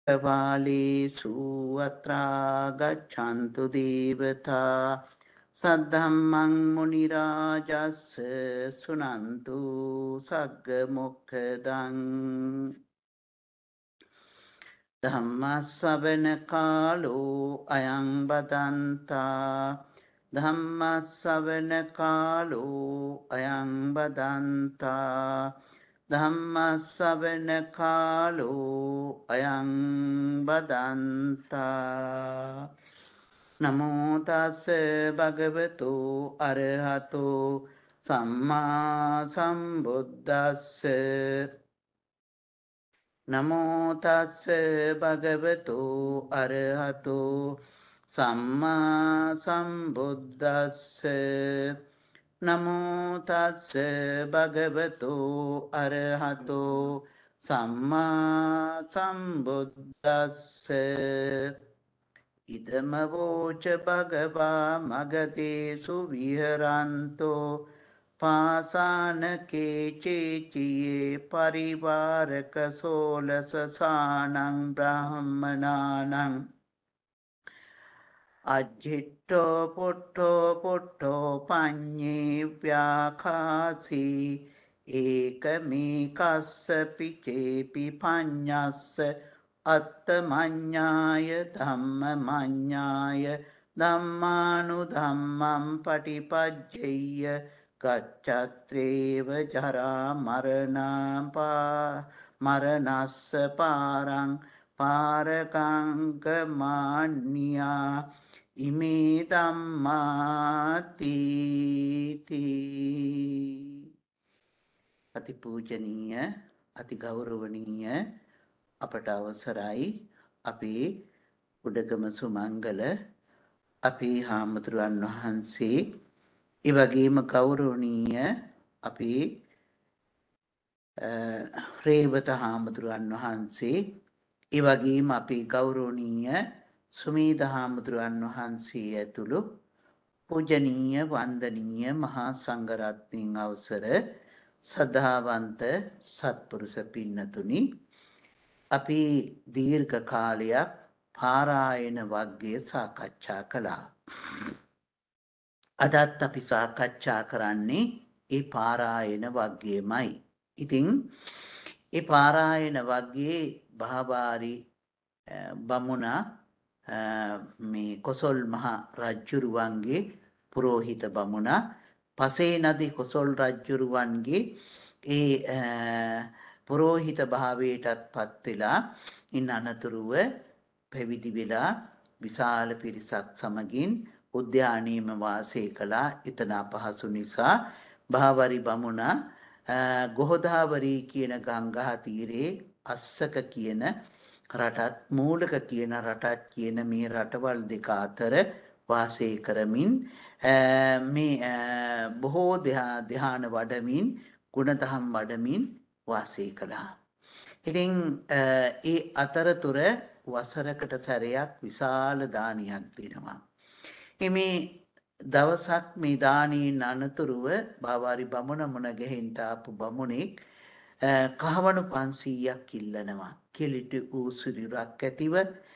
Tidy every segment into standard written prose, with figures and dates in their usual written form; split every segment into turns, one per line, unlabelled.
वालेषु अत्रा गच्छन्तु देवता सद्धम्मं मुनिराजस् सुनन्तु सग्गमुखदं धम्मसवनकालो अयं बदन्ता धम्मसवनकालो अयं बदन्ता धम्मसवनकालो अयं बदन्ता නමෝ තස් භගවතු අරහතෝ සම්මා සම්බුද්දස්ස නමෝ තස් භගවතු අරහතෝ සම්මා සම්බුද්දස්ස නමෝ තස් භගවතු අරහතෝ සම්මා සම්බුද්දස්ස ඉදමවෝච භගවා මගතේසු විහරන්තෝ පාසානකේ චේචියේ පරිවාරක සෝලසසානං බ්‍රහ්මනානං අජ්ජිට්ඨෝ පුට්ඨෝ පඤ්ඤේ ව්‍යාඛාසී ඒකමේකස්ස පිචේපි පඤ්ඤස්ස අත්තමඤ්ඤාය ධම්මමඤ්ඤාය ධම්මානුධම්මං පටිපජ්ජෙය්‍ය ගච්ඡත්‍රේව ජරා මරණස්ස පාරං පාරකංකමාන්නියා ඉමේ ධම්මාති අතිපූජනීය අතිගෞරවනීය අපට අවසරයි අපේ උඩගම සුමංගල අපේ හාමුදුරුවන් වහන්සේ ඒ වගේම ගෞරවනීය අපේ රේවත හාමුදුරුවන් වහන්සේ ඒ වගේම අපේ ගෞරවනීය සුමේද හාමුදුරුවන් වහන්සේ ඇතුළු පූජනීය වන්දනීය මහා සංඝරත්නයන් අවසර සදාවන්ත සත්පුරුෂ පින්නතුනි අපි දීර්ඝ කාලයක් පාරායන වග්ගය සාකච්ඡා කළා. අදත් අපි සාකච්ඡා කරන්නේ ඒ පාරායන වග්ගයමයි. ඉතින් ඒ පාරායන වග්ගයේ භාවාරි බමුණා මේ කොසොල් මහ රජ්ජුරුවන්ගේ පුරෝහිත බමුණා පසේ නදී කොසොල් රජ්ජුරුවන්ගේ ඒ පුරෝහිත භාවයටත් පත් වෙලා ඉන් අනතුරුව පැවිදි වෙලා විශාල පිරිසක් සමගින් උද්‍යානයේම වාසය කළා. එතන අපහසු නිසා භාවරි බමුණා ගොහදාවරී කියන ගංගා තීරේ අස්සක කියන රටත් මූලක කියන රටත් කියන මේ රටවල් දෙක අතර වාසය කරමින් මේ බොහෝ ධ්‍යාන වඩමින් ගුණධම් වඩමින් වාසය කළා. ඉතින් ඒ අතරතුර වසරකට සැරයක් විශාල දානයක් දෙනවා. මේ දවසක් මේ දානයෙන් අනතුරුව භාවාරි බමුණ මුණ ගැහෙන්න ආපු බමුණෙක් කහවණු 500ක් ඉල්ලනවා. කිලිටි ඌසිරියක් ඇතිව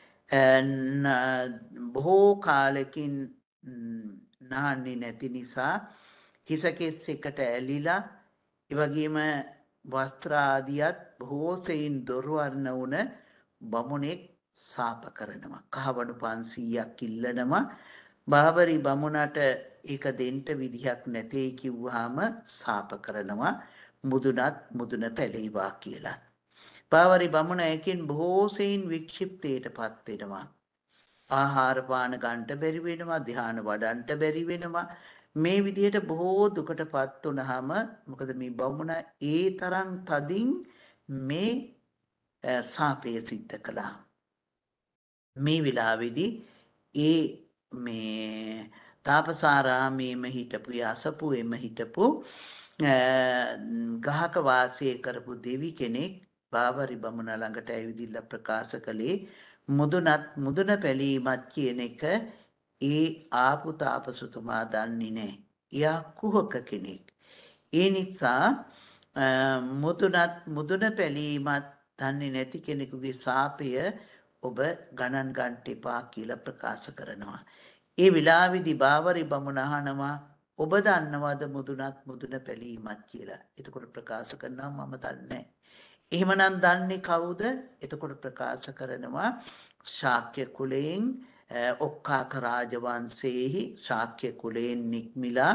බොහෝ කාලෙකින් නාන්නේ නැති නිසා කිසකෙස් එකට ඇලිලා ඒ වගේම වස්ත්‍ර ආදියත් බොහෝ සෙයින් දොරවර්ණ වුණ බමුණෙක් සාප කරනවා. කහවණු 500ක් ඉල්ලනවා. භාවරි බමුණට ඒක දෙන්න විදිහක් නැtei කිව්වහම සාප කරනවා. මුදුන පැලේවා කියලා. භාවරි බමුණ එකෙන් බොහෝ සෙයින් වික්ෂිප්තයටපත් වෙනවා. ආහාර පාන ගන්නට බැරි වෙනවා. ධ්‍යාන වඩන්නට බැරි වෙනවා. මේ විදිහට බොහෝ දුකටපත් වුණාම මොකද මේ බමුණ ඒ තරම් තදින් මේ සාපය සිද්ධ කළා. මේ විලාවේදී ඒ මේ තාපසාරාමේම හිටපු යසපුෙම හිටපු ගහක වාසය කරපු දෙවි කෙනෙක් භාවරි බමුණ ළඟට ඇවිදින්න ප්‍රකාශ කළේ මුදුන පැලීමක් කියන එක ඒ ආපු තාපසතුමා දන්නේ නැහැ. එයා කුහක කෙනෙක්. ඒ නිසා මුදුන පැලීමත් දන්නේ නැති කෙනෙකුගේ සාපය ඔබ ගණන් ගන්නට එපා කියලා ප්‍රකාශ කරනවා. ඒ විලාවේදී බාවරි බමුණ අහනවා ඔබ දන්නවද මුදුනත් මුදුන පැලීමක් කියලා. එතකොට ප්‍රකාශ කරනවා මම දන්නේ නැහැ. එහෙමනම් දන්නේ කවුද? එතකොට ප්‍රකාශ කරනවා ශාක්‍ය කුලයෙන් ඔක්කාක රාජවංශයේහි ශාක්‍ය කුලයෙන් නික්මිලා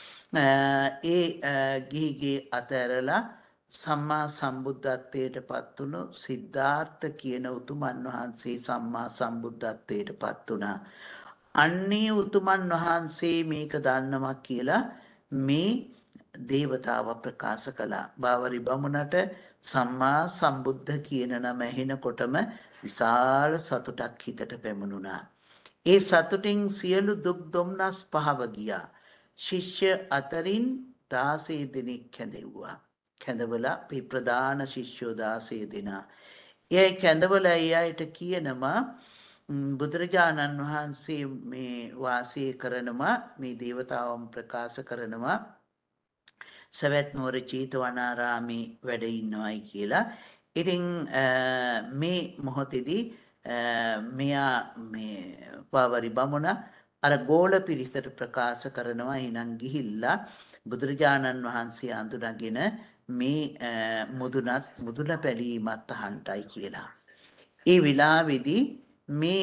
ගිහිගේ අතහැරලා සම්මා සම්බුද්ධත්වයට පත් වුණු සිද්ධාර්ථ කියන උතුමන් වහන්සේ සම්මා සම්බුද්ධත්වයට පත් වුණා. අන්නේ උතුමන් වහන්සේ මේක දන්නවා කියලා මේ දේවතාව ප්‍රකාශ කළා. බාවරි බමුණට සම්මා සම්බුද්ධ කියන නම ඇහෙනකොටම විශාල සතුටක් හිතට පැමුණුණා. ඒ සතුටින් සියලු දුක් දුම්නස් පහව ගියා. ශිෂ්‍ය අතරින් 16 දෙනෙක් කැඳෙව්වා. කැඳවලා මේ ප්‍රධාන ශිෂ්‍යෝ 16 දෙනා. ඒ කැඳවලා ඒ අයට කියනවා බුදුරජාණන් වහන්සේ මේ වාසය කරනවා මේ දේවතාවම් ප්‍රකාශ කරනවා සවැත් නුවර චේතවනාරාමේ වැඩ ඉන්නවයි කියලා. ඉතින් මේ මොහොතේදී මෙයා මේ පාවරි බමුණ අර ගෝල පිරිසට ප්‍රකාශ කරනවා එනං ගිහිල්ලා බුදුරජාණන් වහන්සේ අඳුනගෙන මේ මුදුන පැලීමත් අහන්ටයි කියලා. ඒ විලාවේදී මේ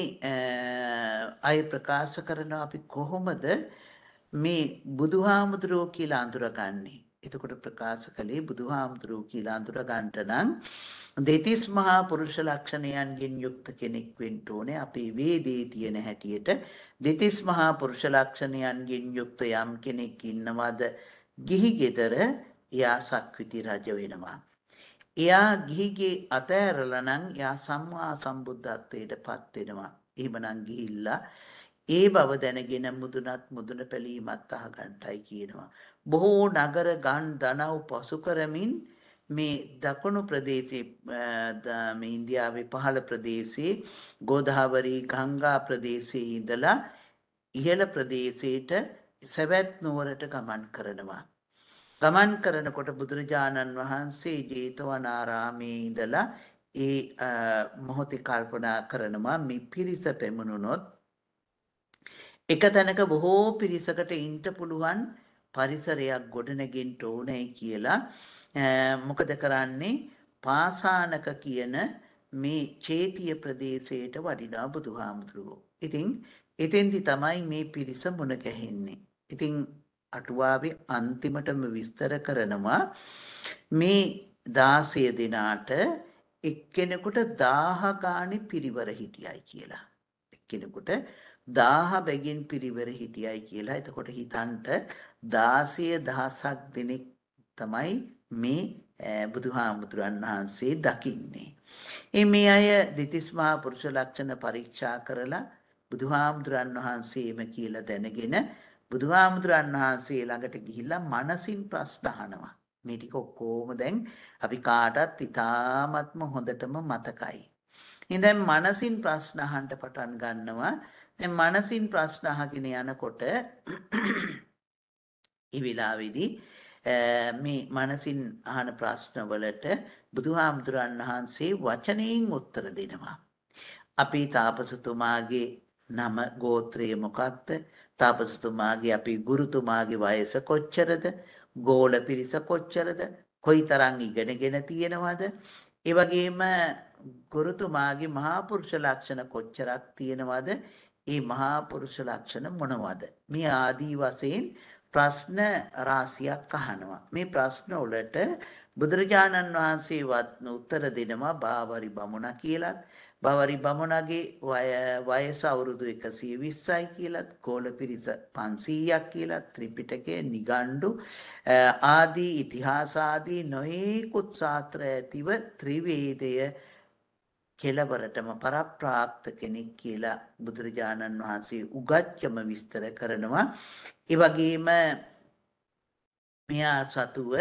අය ප්‍රකාශ කරනවා අපි කොහොමද මේ බුදුහාමුදුරුවෝ කියලා අඳුරගන්නේ. එතකොට ප්‍රකාශ කළේ බුදුහාමුදුරුවෝ කියලා අඳුරගන්නට නම් දෙතිස් මහා පුරුෂ ලක්ෂණයන්ගෙන් යුක්ත කෙනෙක් වෙන්න ඕනේ. අපේ වේදේ තියෙන හැටියට දෙතිස් මහා පුරුෂ ලක්ෂණයන්ගෙන් යුක්ත යම් කෙනෙක් ඉන්නවද ගිහි ගෙදර එයා සක්විති රජ වෙනවා. එයා ගිහිගේ අතෑරලා නම් එයා සම්මා සම්බුද්ධත්වයට පත් වෙනවා. එහෙමනම් ගිහිල්ලා ඒ බව දැනගෙන මුදුනත් මුදුන පැලීමත් අහගන්ටයි කියනවා. බොහෝ නගර ගන් දනව් පසු කරමින් මේ දකුණු ප්‍රදේශයේ මේ ඉන්දියාවේ පහළ ප්‍රදේශයේ ගෝදාවරි ගංගා ප්‍රදේශයේ ඉඳලා ඉහළ ප්‍රදේශයට සවැත් නුවරට ගමන් කරනවා. ගමන් කරනකොට බුදුරජාණන් වහන්සේ ජේතවනාරාමේ ඉඳලා ඒ මොහොතේ කල්පනා කරනවා මේ පිරිස පැමුණුනොත් එක තැනක බොහෝ පිරිසකට ඉන්න පුළුවන් පරිසරයක් ගොඩනගෙන්න ඕනේ කියලා මොකද කරන්නේ පාසානක කියන මේ චේතිය ප්‍රදේශයට වඩිනා බුදුහාමුදුරුවෝ. ඉතින් එතෙන්දි තමයි මේ පිරිස මුණ ගැහෙන්නේ. ඉතින් අටුවාවේ අන්තිමටම විස්තර කරනවා මේ 16 දිනාට එක්කෙනෙකුට 1000 ගානේ පිරිවර හිටියයි කියලා. එක්කෙනෙකුට 1000 බැගින් පිරිවර හිටියයි කියලා. එතකොට හිතන්ට 16,000ක් දෙනෙක් තමයි මේ බුදුහාමුදුරන් වහන්සේ දකින්නේ. මේ අය දෙතිස් මහා පුරුෂ ලක්ෂණ පරීක්ෂා කරලා බුදුහාමුදුරන් වහන්සේම කියලා දැනගෙන බුදුහාමුදුරන් වහන්සේ ළඟට ගිහිල්ලා මනසින් ප්‍රශ්න අහනවා. මේ ටික ඔක්කොම දැන් අපි කාටත් ඉතාමත්ම හොඳටම මතකයි. ඉතින් දැන් මනසින් ප්‍රශ්න අහන්න පටන් ගන්නවා. දැන් මනසින් ප්‍රශ්න අහගෙන යනකොට ඒ වෙලාවේදී මේ මනසින් අහන ප්‍රශ්න වලට බුදුහාමුදුරන් වහන්සේ වචනයෙන් උත්තර දෙනවා. අපේ තාපසතුමාගේ නම ගෝත්‍රය මොකක්ද? තාපසතුමාගේ අපේ ගුරුතුමාගේ වයස කොච්චරද? ගෝල පිරිස කොච්චරද? කොයිතරම් ඉගෙනගෙන තියෙනවද? ඒ වගේම ගුරුතුමාගේ මහා පුරුෂ ලක්ෂණ කොච්චරක් තියෙනවද? ඒ මහා පුරුෂ ලක්ෂණ මොනවද? මේ ආදී වශයෙන් ප්‍රශ්න රාශියක් අහනවා. මේ ප්‍රශ්න වලට බුදුරජාණන් වහන්සේ උත්තර දෙනවා බාවරි බමුණ කියලා. බාවරි බමුණගේ වයස අවුරුදු 120යි කියලා, ගෝල පිරිස 500ක් කියලා, ත්‍රිපිටකය, නිගණ්ඩු ආදී ඉතිහාස ආදී නොයෙකුත් ශාස්ත්‍ර ඇතිව ත්‍රිවේදය කෙලවරටම පරප්‍රාප්ත කෙනෙක් කියලා බුදුරජාණන් වහන්සේ උගත්කම විස්තර කරනවා. ඒ වගේම මෙයා සතුව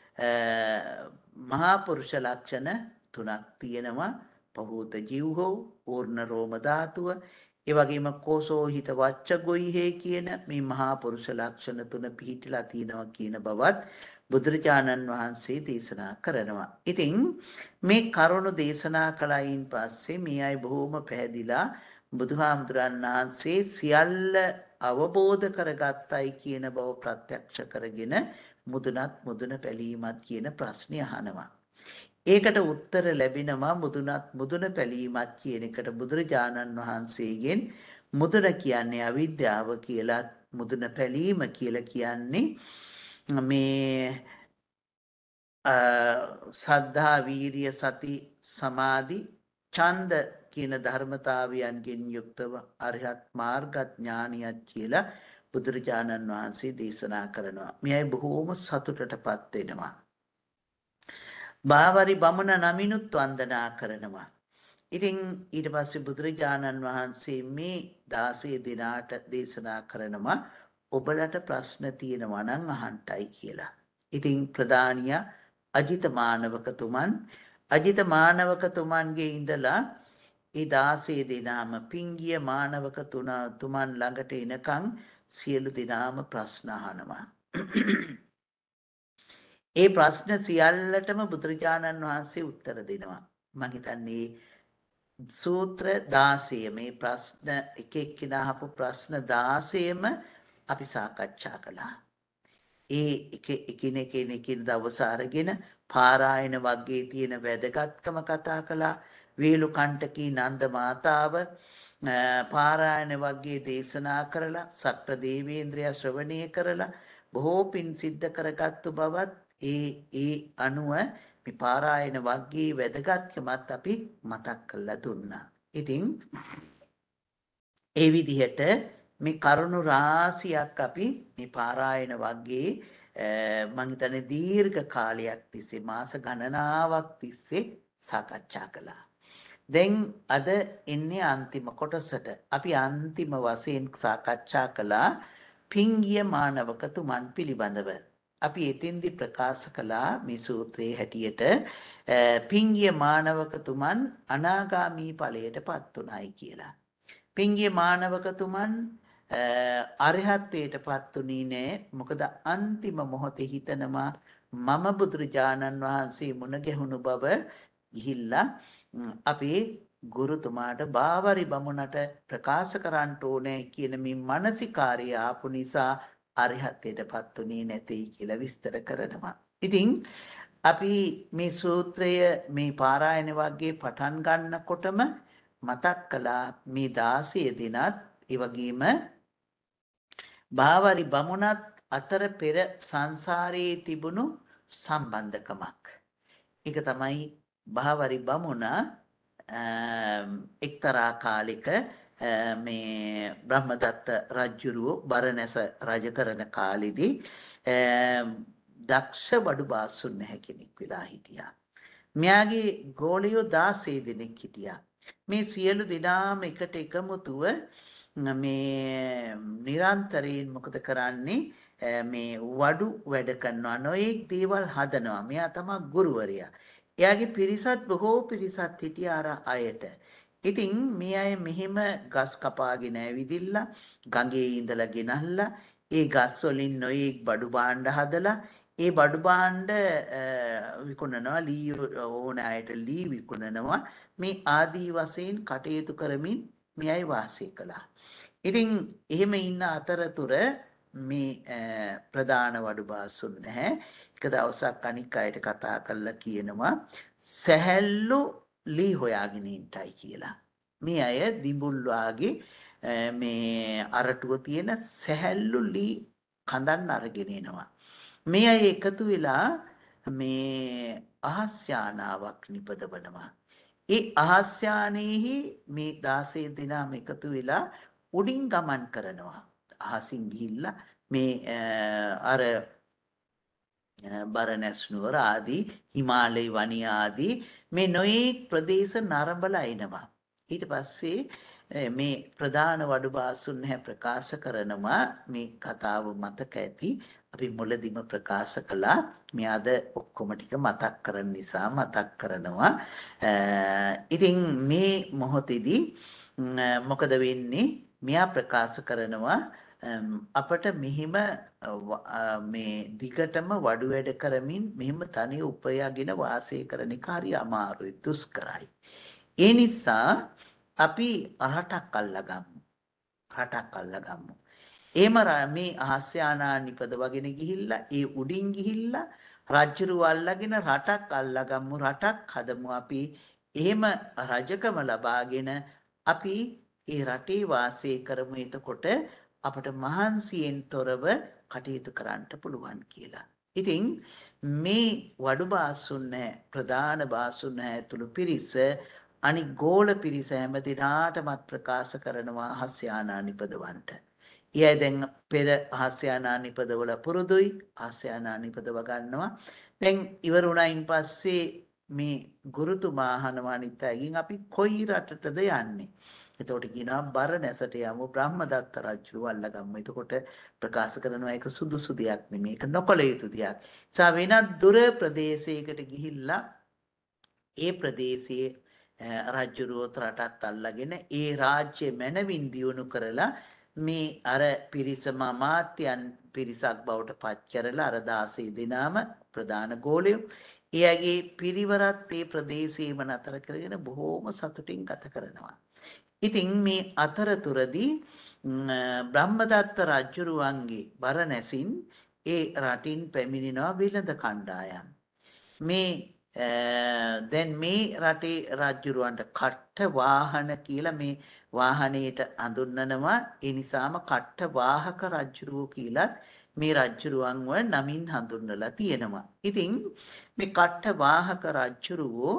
මහා පුරුෂ ලක්ෂණ 3ක් තියෙනවා. පහූත ජීවහෝ, ඌර්ණ රෝම ධාතුව, ඒ වගේම කෝසෝ හිත වච්ච ගොයිහේ කියන මේ මහා පුරුෂ ලක්ෂණ තුන පිහිටලා තියෙනවා කියන බවත් බුදුරජාණන් වහන්සේ දේශනා කරනවා. ඉතින් මේ කරුණු දේශනා කළයින් පස්සේ මේ අය බොහොම පැහැදිලා බුදුහාමුදුරන් වහන්සේ සියල්ල අවබෝධ කරගත්තයි කියන බව ප්‍රත්‍යක්ෂ කරගෙන මුදුනත් මුදුන පැලීමත් කියන ප්‍රශ්නය අහනවා. ඒකට උත්තර ලැබෙනවා මුදුන පැලීමත් කියන එකට බුදුරජාණන් වහන්සේගෙන් මුදුන කියන්නේ අවිද්‍යාව කියලා මුදුන පැලීම කියලා කියන්නේ මේ සද්ධා වීරිය සති සමාධි ඡන්ද කියන ධර්මතාවයන්ගෙන් යුක්තව අරිහත් මාර්ගඥානියක් කියලා බුදුරජාණන් වහන්සේ දේශනා කරනවා. මෙයයි බොහෝම සතුටටපත් වෙනවා. බාවරි බමුණ නමිනුත් වන්දනා කරනවා. ඉතින් ඊට පස්සේ බුදුරජාණන් වහන්සේ මේ 16 දිනාට දේශනා කරනවා ඔබලට ප්‍රශ්න තියෙනවා නම් අහන්නයි කියලා. ඉතින් ප්‍රධානියා අජිත මානවකතුමන්ගේ ඉඳලා ඒ 16 දිනාම පිංගිය මානවකතුමන් ළඟට එනකන් සියලු දිනාම ප්‍රශ්න අහනවා. ඒ ප්‍රශ්න සියල්ලටම බුදුරජාණන් වහන්සේ උත්තර දෙනවා. මම හිතන්නේ සූත්‍ර 16 මේ ප්‍රශ්න එක එක්කිනා අහපු ප්‍රශ්න 16ම අපි සාකච්ඡා කළා. ඒ එකිනෙකින් දවස අරගෙන පාරායන වර්ගයේ තියෙන වැදගත්කම කතා කළා. වේලුකණ්ඨකී නන්ද මාතාව පාරායන වර්ගයේ දේශනා කරලා සක්‍ර දේවේන්ද්‍රයා ශ්‍රවණය කරලා බොහෝ පින් සිද්ධ කරගත්තු බවත් ඒ අනුව මේ පාරායන වර්ගයේ වැදගත්කමත් අපි මතක් කරලා දුන්නා. ඉතින් ඒ විදිහට මේ කරුණු රාශියක් අපි මේ පාරායන වර්ගයේ මම හිතන්නේ දීර්ඝ කාලයක් තිස්සේ මාස ගණනාවක් තිස්සේ සාකච්ඡා කළා. දැන් අද එන්නේ අන්තිම කොටසට. අපි අන්තිම වශයෙන් සාකච්ඡා කළා පිංගිය මානවකතුමන් පිළිබඳව. අපි එතෙන්දි ප්‍රකාශ කළා මේ සූත්‍රයේ හැටියට පිංගිය මානවකතුමන් අනාගාමී ඵලයටපත් උනායි කියලා. පිංගිය මානවකතුමන් අරහත්ත්වයටපත් උනේ නෑ. මොකද අන්තිම මොහොතේ හිතනවා මම බුදුරජාණන් වහන්සේ මුණ ගැහුණු බව ගිහිල්ලා අපේ ගුරුතුමාට බාවරි බමුණට ප්‍රකාශ කරන්න ඕනේ කියන මේ මානසිකාර්යය ආපු නිසා අරහත්ත්වයටපත් උනේ නැtei කියලා විස්තර කරනවා. ඉතින් අපි මේ සූත්‍රය මේ පාරායන වර්ගයේ පටන් ගන්නකොටම මතක් කළා මේ 16 දිනත් ඒ වගේම බාවරි බමුණත් අතර පෙර සංසාරයේ තිබුණු සම්බන්ධකමක්. ඒක තමයි බාවරි බමුණ එක්තරා කාලෙක මේ බ්‍රහ්මදත්ත රජුරුව බරණැස රජ කරන කාලෙදී දක්ෂ බඩු බාසුන් නැහැ කෙනෙක් වෙලා හිටියා. මෙයාගේ ගෝලියෝ 16 දෙනෙක් හිටියා. මේ සියලු දෙනාම එකට එකමුතුව මේ නිරන්තරයෙන් මොකද කරන්නේ මේ වඩු වැඩ කරනවා නොඑක් දේවල් හදනවා. මෙයා තමයි ගුරුවරයා. එයාගේ පිරිසත් බොහෝ පිරිසත් හිටියා අර අයට. ඉතින් මේ අය මෙහෙම ගස් කපාගෙන ඇවිදිලා ගඟේ ඉඳලා ගෙනල්ලා ඒ ගස් වලින් නොඑක් බඩු භාණ්ඩ හදලා ඒ බඩු භාණ්ඩ විකුණනවා. ලී ඕන අයට ලී විකුණනවා. මේ ආදී වශයෙන් කටයුතු කරමින් මේ අය වාසය කළා. ඉතින් එහෙම ඉන්න අතරතුර මේ ප්‍රධාන වඩු බාසුන් නැහැ. එක දවසක් අනික් අයට කතා කරලා කියනවා සැහැල්ලු ලී හොයාගෙන ඉන්නයි කියලා. මේ අය දිඹුල් වාගේ මේ අරටුව තියෙන සැහැල්ලු ලී කඳන් අරගෙන එනවා. මේ අය එකතු වෙලා මේ අහස්යානාවක් නිපදවනවා. ඒ අහස්යානෙහි මේ 16 දිනම එකතු වෙලා උඩින් ගමන් කරනවා. අහසින් ගිහිල්ලා මේ අර බරණැස් නුවර ආදී හිමාලය වනිය ආදී මේ නොයෙක් ප්‍රදේශ නරඹලා එනවා. ඊට පස්සේ මේ ප්‍රධාන වඩු බාසුන් නැහැ ප්‍රකාශ කරනවා මේ කතාව මතක ඇති. අපි මුලදිම ප්‍රකාශ කළා. මේ අද ඔක්කොම ටික මතක් කරන නිසා මතක් කරනවා. ඉතින් මේ මොහොතේදී මොකද වෙන්නේ මෙයා ප්‍රකාශ කරනවා අපට මෙහිම මේ දිගටම වඩු වැඩ කරමින් මෙහෙම තනිය උපයාගෙන වාසය කරන එක හරි අමාරුයි දුෂ්කරයි. ඒ නිසා අපි රටක් අල්ලගමු. රටක් අල්ලගමු. එහෙම මේ ආස්‍යානා නිපදවගෙන ගිහිල්ලා ඒ උඩින් ගිහිල්ලා රජුරුව අල්ලගෙන රටක් අල්ලගමු රටක් හදමු අපි. එහෙම රජකම ලබාගෙන අපි ඒ රටේ වාසය කරමු. එතකොට අපට මහන්සියෙන් තොරව කටයුතු කරන්න පුළුවන් කියලා. ඉතින් මේ වඩු බාසුන්න ප්‍රධාන බාසුන්න ඇතුළු පිරිස අනික් ගෝල පිරිස හැම දිනාටමත් ප්‍රකාශ කරනවා හස්යානා නිපදවන්ට. ඊය දැන් පෙර හස්යානා නිපදවල පුරුදුයි හස්යානා නිපදව ගන්නවා. දැන් ඉවර වුණායින් පස්සේ මේ ගුරුතුමා අහනවා අනිත් අයගෙන් අපි කොයි රටටද යන්නේ? එතකොට කියනවා බරණැසට යමු බ්‍රහ්මදත්ත රජු අල්ලගමු. එතකොට ප්‍රකාශ කරනවා ඒක සුදුසු දෙයක් නෙමෙයි. ඒක නොකළ යුතු දෙයක්. සා වෙනත් දුර ප්‍රදේශයකට ගිහිල්ලා ඒ ප්‍රදේශයේ රජුරුවොත් රටත් අල්ලගෙන ඒ රාජ්‍ය මැනවින් දියුණු කරලා මේ අර පිරිසම අමාත්‍යයන් පිරිසක් බවට පත් කරලා අර 16 දෙනාම ප්‍රධාන ගෝලයෝ එයාගේ පිරිවරත් ඒ ප්‍රදේශයේම නතර කරගෙන බොහෝම සතුටින් ගත කරනවා. ඉතින් මේ අතරතුරදී බ්‍රහ්මදත්ත රජුරුවන්ගේ බරණැසින් ඒ රටින් පැමිණෙනවා විලඳ කණ්ඩායම්. මේ දැන් මේ රටේ රජුරුවන්ට කට්ට වාහන කියලා මේ වාහනයට හඳුන්වනවා. ඒ නිසාම කට්ට වාහක රජුරුවෝ කියලත් මේ රජුරුවන්ව නමින් හඳුන්වලා තියෙනවා. ඉතින් මේ කට්ට වාහක රජුරුවෝ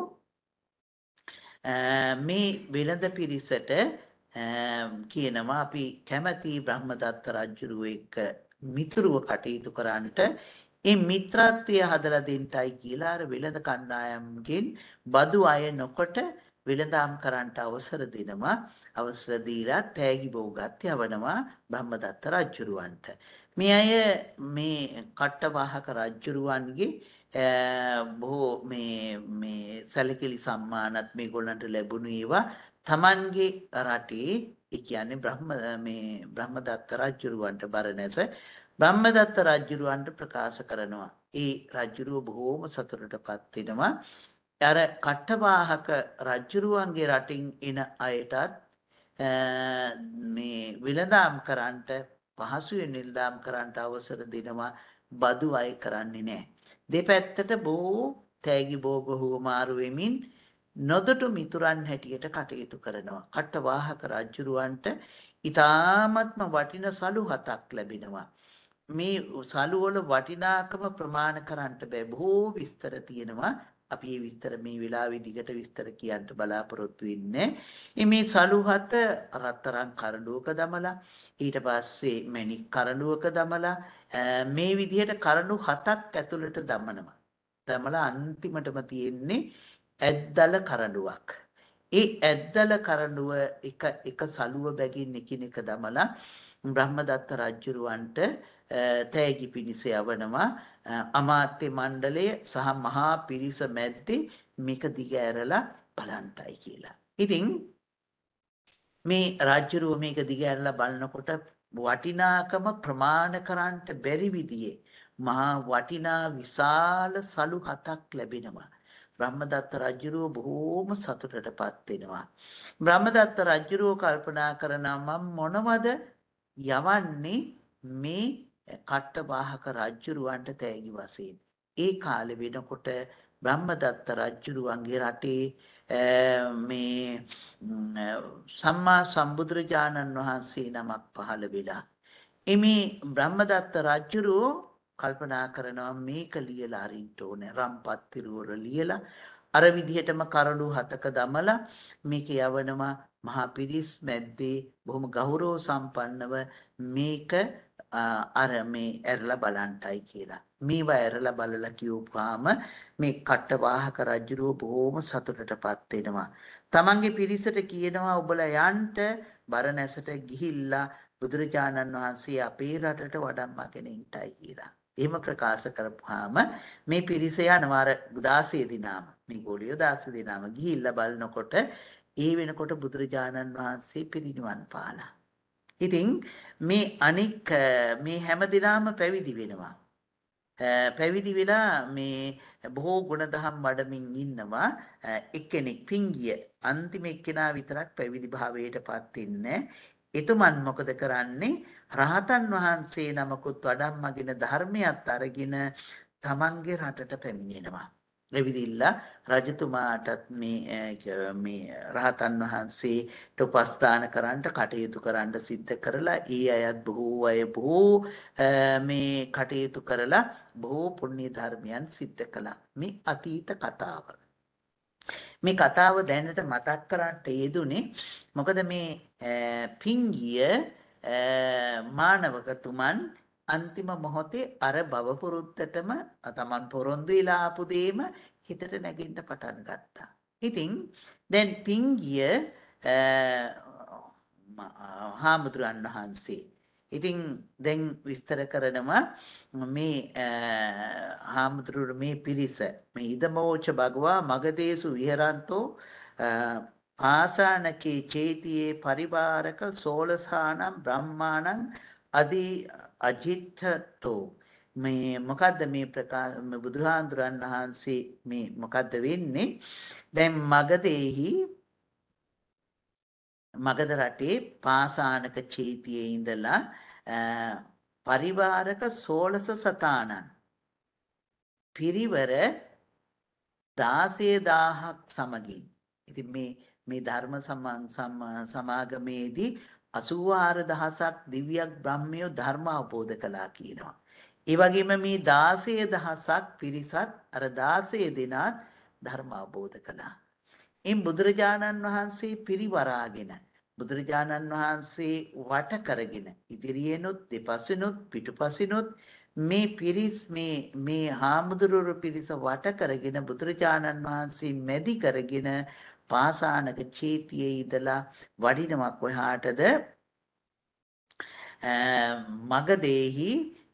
මේ වෙළඳ පිරිසට කියනවා අපි කැමති බ්‍රහ්මදත්ත රජුරුව එක්ක මිතුරුව කටයුතු කරන්නට ඒ මිත්‍රත්වය හදලා දෙන්නයි කියලා අර වෙළඳ කණ්ඩායම්ගෙන් බදු අය නොකොට වෙළඳාම් කරන්නට අවසර දෙනවා. අවසර දීලා තෑගි බෝගත් යවනවා බ්‍රහ්මදත්ත රජුරුවන්ට. මේ අය මේ කට්ටවාහක රජුරුවන්ගේ බොහෝ මේ සැලකිලි සම්මානත් මේගොල්ලන්ට ලැබුණු ඒවා තමන්ගේ රටේ ඒ කියන්නේ බ්‍රහ්මදත්ත රජුරුවන්ට බරණැස බ්‍රහ්මදත්ත රජුරුවන්ට ප්‍රකාශ කරනවා. ඒ රජුරුව බොහෝම සතුටටපත් වෙනවා. අර කට්ටවාහක රජුරුවන්ගේ රටින් එන අයටත් මේ විලඳාම් කරන්නට පහසුවෙන් නිලදාම් කරන්නට අවසර දෙනවා. බදු අය කරන්නේ නැහැ. දෙපැත්තට බොහෝ තෑගි බෝග හුවමාරු වෙමින් නොදොටු මිතුරන් හැටියට කටයුතු කරනවා. කට්ටවාහක රජුරුවන්ට ඊ타ත්ම වටින සලු 7ක් ලැබෙනවා. මේ සලු වල වටිනාකම ප්‍රමාණ කරන්නට බෑ. බොහෝ විස්තර තියෙනවා. අපි මේ විස්තර මේ වෙලාවේ දිගට විස්තර කියන්න බලාපොරොත්තු වෙන්නේ. මේ සලු 7 රත්තරන් කරඬුවක දමලා ඊට පස්සේ මණික් කරඬුවක දමලා මේ විදිහට කරඬු 7ක් ඇතුළට දමනවා. දමලා අන්තිමටම තියෙන්නේ ඇද්දල කරඬුවක්. ඒ ඇද්දල කරඬුව එක සලුව බැගින් එකිනෙක දමලා බ්‍රහ්මදත්ත රජුරවන්ට තෑගි පිණිස යවනවා. අමාත්‍ය මණ්ඩලය සහ මහා පිරිස මැද්දේ මේක දිග ඇරලා බලන්ටයි කියලා. ඉතින් මේ රජුරුව මේක දිග ඇරලා බලනකොට වටිනාකම ප්‍රමාණ කරන්නට බැරි විදිහේ මහා වටිනා විශාල සලු 7ක් ලැබෙනවා. බ්‍රහ්මදත්ත රජුරුව බොහෝම සතුටටපත් වෙනවා. බ්‍රහ්මදත්ත රජුරුව කල්පනා කරනවා මම මොනවද යවන්නේ මේ කට්ටවාහක රජුරුවන්ට තෑගි වශයෙන්. ඒ කාලේ වෙනකොට බ්‍රහ්මදත්ත රජුරුවන්ගේ රටේ මේ සම්මා සම්බුදුරජාණන් වහන්සේ නමක් පහළ වෙලා. එමේ බ්‍රහ්මදත්ත රජුරුව කල්පනා කරනවා මේක ලියලා අරින්න ඕනේ. රම්පත් තිරුවර ලියලා අර විදිහටම කරඬු 7ක දමලා මේක යවනවා මහා පිරිස් මැද්දේ බොහොම ගෞරව සම්පන්නව මේක අර මේ ඇරලා බලන්ටයි කියලා. මේවා ඇරලා බලලා කියුවාම මේ කට්ටවාහක රජුරුව බොහොම සතුටටපත් වෙනවා. තමන්ගේ පිරිසට කියනවා ඔබලා යන්න බරණැසට ගිහිල්ලා බුදුරජාණන් වහන්සේ අපේ රටට වඩම්මගෙන ඉන්නයි කියලා. එහෙම ප්‍රකාශ කරපුවාම මේ පිරිස යනවා අර 16 දිනාම මේ ගෝලියෝ 16 දිනාම ගිහිල්ලා බලනකොට ඒ වෙනකොට බුදුරජාණන් වහන්සේ පිරිනිවන් පාලා. ඉතින් මේ අනික් මේ හැමදෙනාම පැවිදි වෙනවා. පැවිදි වෙලා මේ බොහෝ ගුණධම් වඩමින් ඉන්නවා. එක්කෙනෙක් පිංගිය අන්තිම එක්කෙනා විතරක් පැවිදි භාවයට පත් වෙන්නේ. එතුමන් මොකද කරන්නේ? රහතන් වහන්සේ නමකුත් වඩම්මගෙන ධර්මයත් අරගෙන තමන්ගේ රටට පැමිණෙනවා. එවිදිල්ලා රජතුමාටත් මේ රහතන් වහන්සේට උපස්ථාන කරන්නට කටයුතු කරන්න සිද්ධ කරලා ඒ අයත් බොහෝ අය බොහෝ මේ කටයුතු කරලා බොහෝ පුණ්‍ය ධර්මයන් සිද්ධ කළා. මේ අතීත කතාව. මේ කතාව දැනට මතක් කරන්නට යෙදුනේ මොකද මේ පිංගිය මානවකතුමන් අන්තිම මොහොතේ අර භව පුරුද්දටම තමන් පොරොන්දු වෙලා ආපු දෙයම හිතට නැගින්න පටන් ගත්තා. ඉතින් දැන් පිංගිය හාමුදුරන් වහන්සේ ඉතින් දැන් විස්තර කරනවා මේ හාමුදුරුවෝ මේ පිරිස මේ ඉදමෝච භගවා මගදේසු විහරන්තෝ පාසානකේ චේතියේ පරිවාරක සෝලසානම් බ්‍රහ්මාණං අදී අජිත්තෝ මේ මොකද්ද මේ බුදුහාඳුරන් වහන්සේ මේ මොකද්ද වෙන්නේ දැන් මගධ රටේ පාසානක චේතියේ ඉඳලා පරිවාරක 16 සතානන් පිරිවර 16000ක් සමගින් ඉතින් මේ ධර්ම සමාගමේදී 84000ක් දිව්‍යයක් බ්‍රහ්මයෝ ධර්ම අවබෝධ කළා කියනවා. ඒ වගේම මේ 16000ක් පිරිසත් අර 16 දෙනාත් ධර්ම අවබෝධ කළා. එම් බුදුරජාණන් වහන්සේ පිරිවරාගෙන බුදුරජාණන් වහන්සේ වට කරගෙන ඉදිරියෙනුත් දෙපසිනුත් පිටුපසිනුත් මේ පිරිස් මේ හාමුදුරුවෝ පිරිස වට කරගෙන බුදුරජාණන් වහන්සේ මැදි කරගෙන පාසානක චේතියේ ඉඳලා වඩිනවා කොහාටද මගදේහි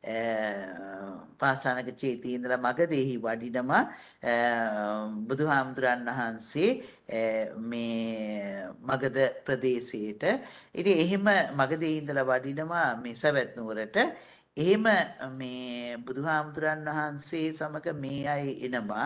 පාසානක චේතියේ ඉඳලා මගදේහි වඩිනවා බුදුහාමුදුරන් වහන්සේ මේ මගධ ප්‍රදේශයට. ඉතින් එහෙම මගදේහි ඉඳලා වඩිනවා මේ සවැත් නුවරට. එහෙම මේ බුදුහාමුදුරන් වහන්සේ සමග මේ අය එනවා.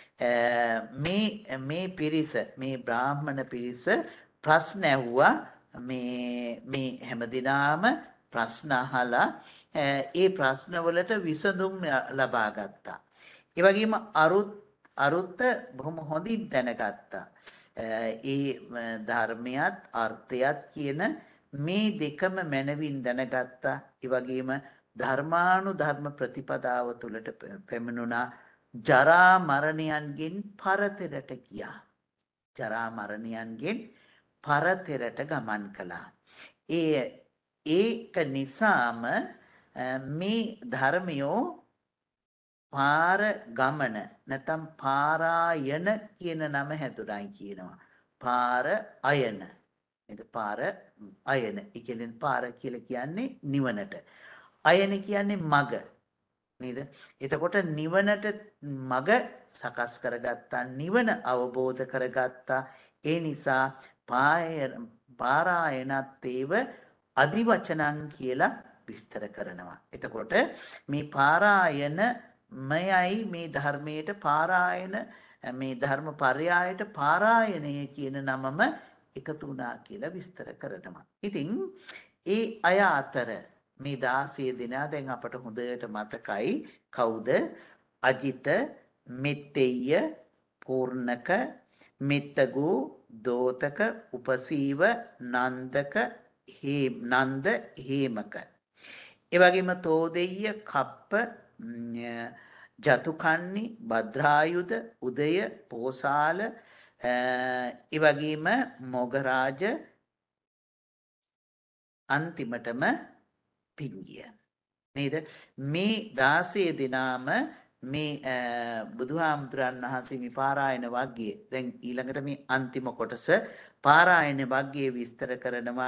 මේ පිරිස මේ බ්‍රාහ්මණ පිරිස ප්‍රශ්න ඇහුවා මේ හැමදිනාම ප්‍රශ්න අහලා ඒ ප්‍රශ්නවලට විසඳුම් ලබා ගත්තා. ඒ වගේම අරුත් බොහොම හොඳින් දැනගත්තා. ඒ ධර්මයත් අර්ථයත් කියන මේ දෙකම මනවින් දැනගත්තා. ඒ වගේම ධර්මානුධර්ම ප්‍රතිපදාව තුළට පැමිණුණා. ජරා මරණයන්ගෙන් පරතරට ගියා. ජරා මරණයන්ගෙන් පරතරට ගමන් කළා. ඒක නිසාම මේ ධර්මයෝ පාර ගමන නැත්නම් පාරායන කියන නම හැදුණයි කියනවා. පාර අයන. නේද? පාර අයන. ඒ කියන්නේ පාර කියලා කියන්නේ නිවනට. අයන කියන්නේ මග. නේද? එතකොට නිවනට මග සකස් කරගත්තා, නිවන අවබෝධ කරගත්තා. ඒ නිසා පාරායනත් ඒව අදිවචනං කියලා විස්තර කරනවා. එතකොට මේ පාරායන මයයි මේ ධර්මයට පාරායන මේ ධර්ම පරයයට පාරායනය කියන නමම එකතු වුණා කියලා විස්තර කරනවා. ඉතින් ඒ අය අතර මේ 16 දෙනා දැන් අපට හොඳට මතකයි කවුද? අජිත, මෙත්තෙය්‍ය, පූර්ණක, මෙත්තගු, දෝතක, උපසීව, නන්දක, නන්ද, හේමක. ඒ වගේම තෝදෙය්‍ය, කප්ප, ජතුකන්නි, භද්‍රායුධ, උදය, පෝසාල, ඒ වගේම මොගරාජ, අන්තිමටම පිංගිය. නේද? මේ 16 දෙනාම මේ බුදුහාමුදුරන් වහන්සේ මේ පාරායන වග්ගයේ දැන් ඊළඟට මේ අන්තිම කොටස පාරායන වග්ගයේ විස්තර කරනවා.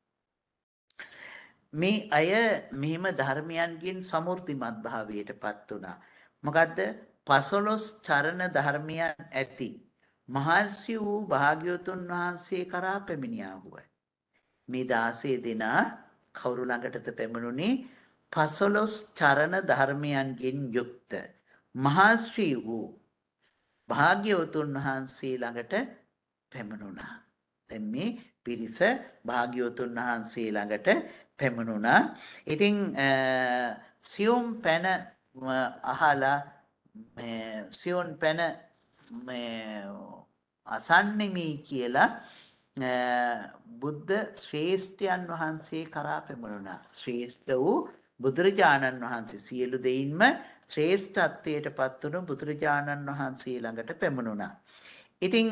මේ අය මෙහිම ධර්මයන්ගෙන් සමෘද්ධිමත් භාවයට පත් වුණා. මොකද්ද? 15 චරණ ධර්මයන් ඇති මහර්ෂි වූ භාග්‍යවතුන් වහන්සේ කරා පැමිණියාහුවයි. මේ 16 දෙනා කවුරු ළඟටද පැමිණුනේ? 15 චරණ ධර්මයන්ගෙන් යුක්ත මහර්ෂි වූ භාග්‍යවතුන් වහන්සේ ළඟට පැමිණුණා. දැන් මේ පිරිස භාග්‍යවතුන් වහන්සේ ළඟට පැමිණුණා. ඉතින් සියුම් පැන අහලා සියුම් පැන අසන්නෙමි කියලා බුද්ධ ශ්‍රේෂ්ඨයන් වහන්සේ කරා පැමිණුණා. ශ්‍රේෂ්ඨ වූ බුදුරජාණන් වහන්සේ සියලු දෙයින්ම ශ්‍රේෂ්ඨත්වයට පත් වුණු බුදුරජාණන් වහන්සේ ළඟට පැමිණුණා. ඉතින්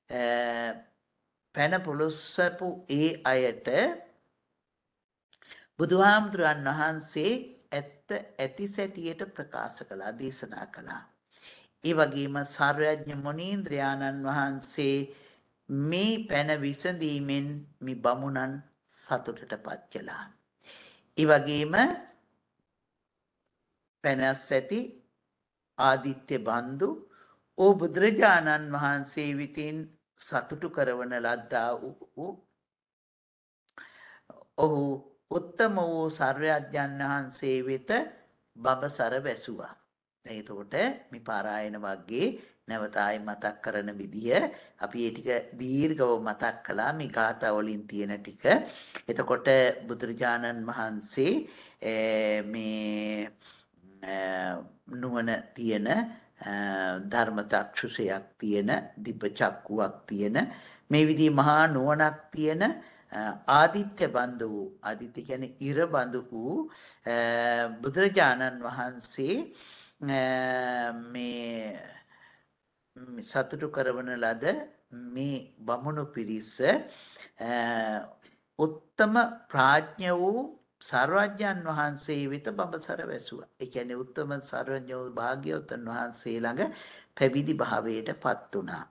පැන පුලුස්සපු ඒ අයට බුදුහාමුදුරන් වහන්සේ ඇත්ත ඇති සැටියට ප්‍රකාශ කළා, දේශනා කළා. ඒ වගේම සර්වඥ මුනීන්ද්‍රයාණන් වහන්සේ මේ පැන විසඳීමෙන් මේ බමුණන් සතුටටපත් කළා. ඒ වගේම පැනස් ඇති ආදිත්‍ය බන්දු ඕ බුදුරජාණන් වහන්සේ විසින් සතුටු කරවන ලද්දා වූ ඔහු උත්තම වූ සර්වඥයන් වහන්සේ වෙත බඹසර වැසුවා. එතකොට මේ පාරායන වර්ගයේ නැවත ආයි මතක් කරන විදිය අපි ඒ ටික දීර්ඝව මතක් කළා මේ ගාථා වලින් තියෙන ටික. එතකොට බුදුරජාණන් වහන්සේ මේ නුවණ තියෙන ධර්මචක්ෂුෂයක් තියෙන දිබ්බ චක්කුවක් තියෙන මේ විදිහේ මහා නුවණක් තියෙන ආදිත්‍ය බඳු වූ ආදිත්‍ය කියන්නේ ඉර බඳු වූ බුදුරජාණන් වහන්සේ මේ සතුටු කරවන ලද මේ බමුණු පිරිස උත්තම ප්‍රඥ වූ සර්වඥන් වහන්සේ වෙත බඹසර වැසුවා. ඒ කියන්නේ උත්තම සර්වඥ වූ භාග්‍යවතුන් වහන්සේ ළඟ පැවිදි භාවයට පත් වුණා.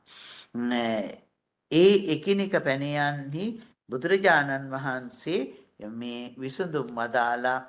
ඒ එකිනෙක පැනයන්හි බුදුරජාණන් වහන්සේ මේ විසඳුම් වදාලා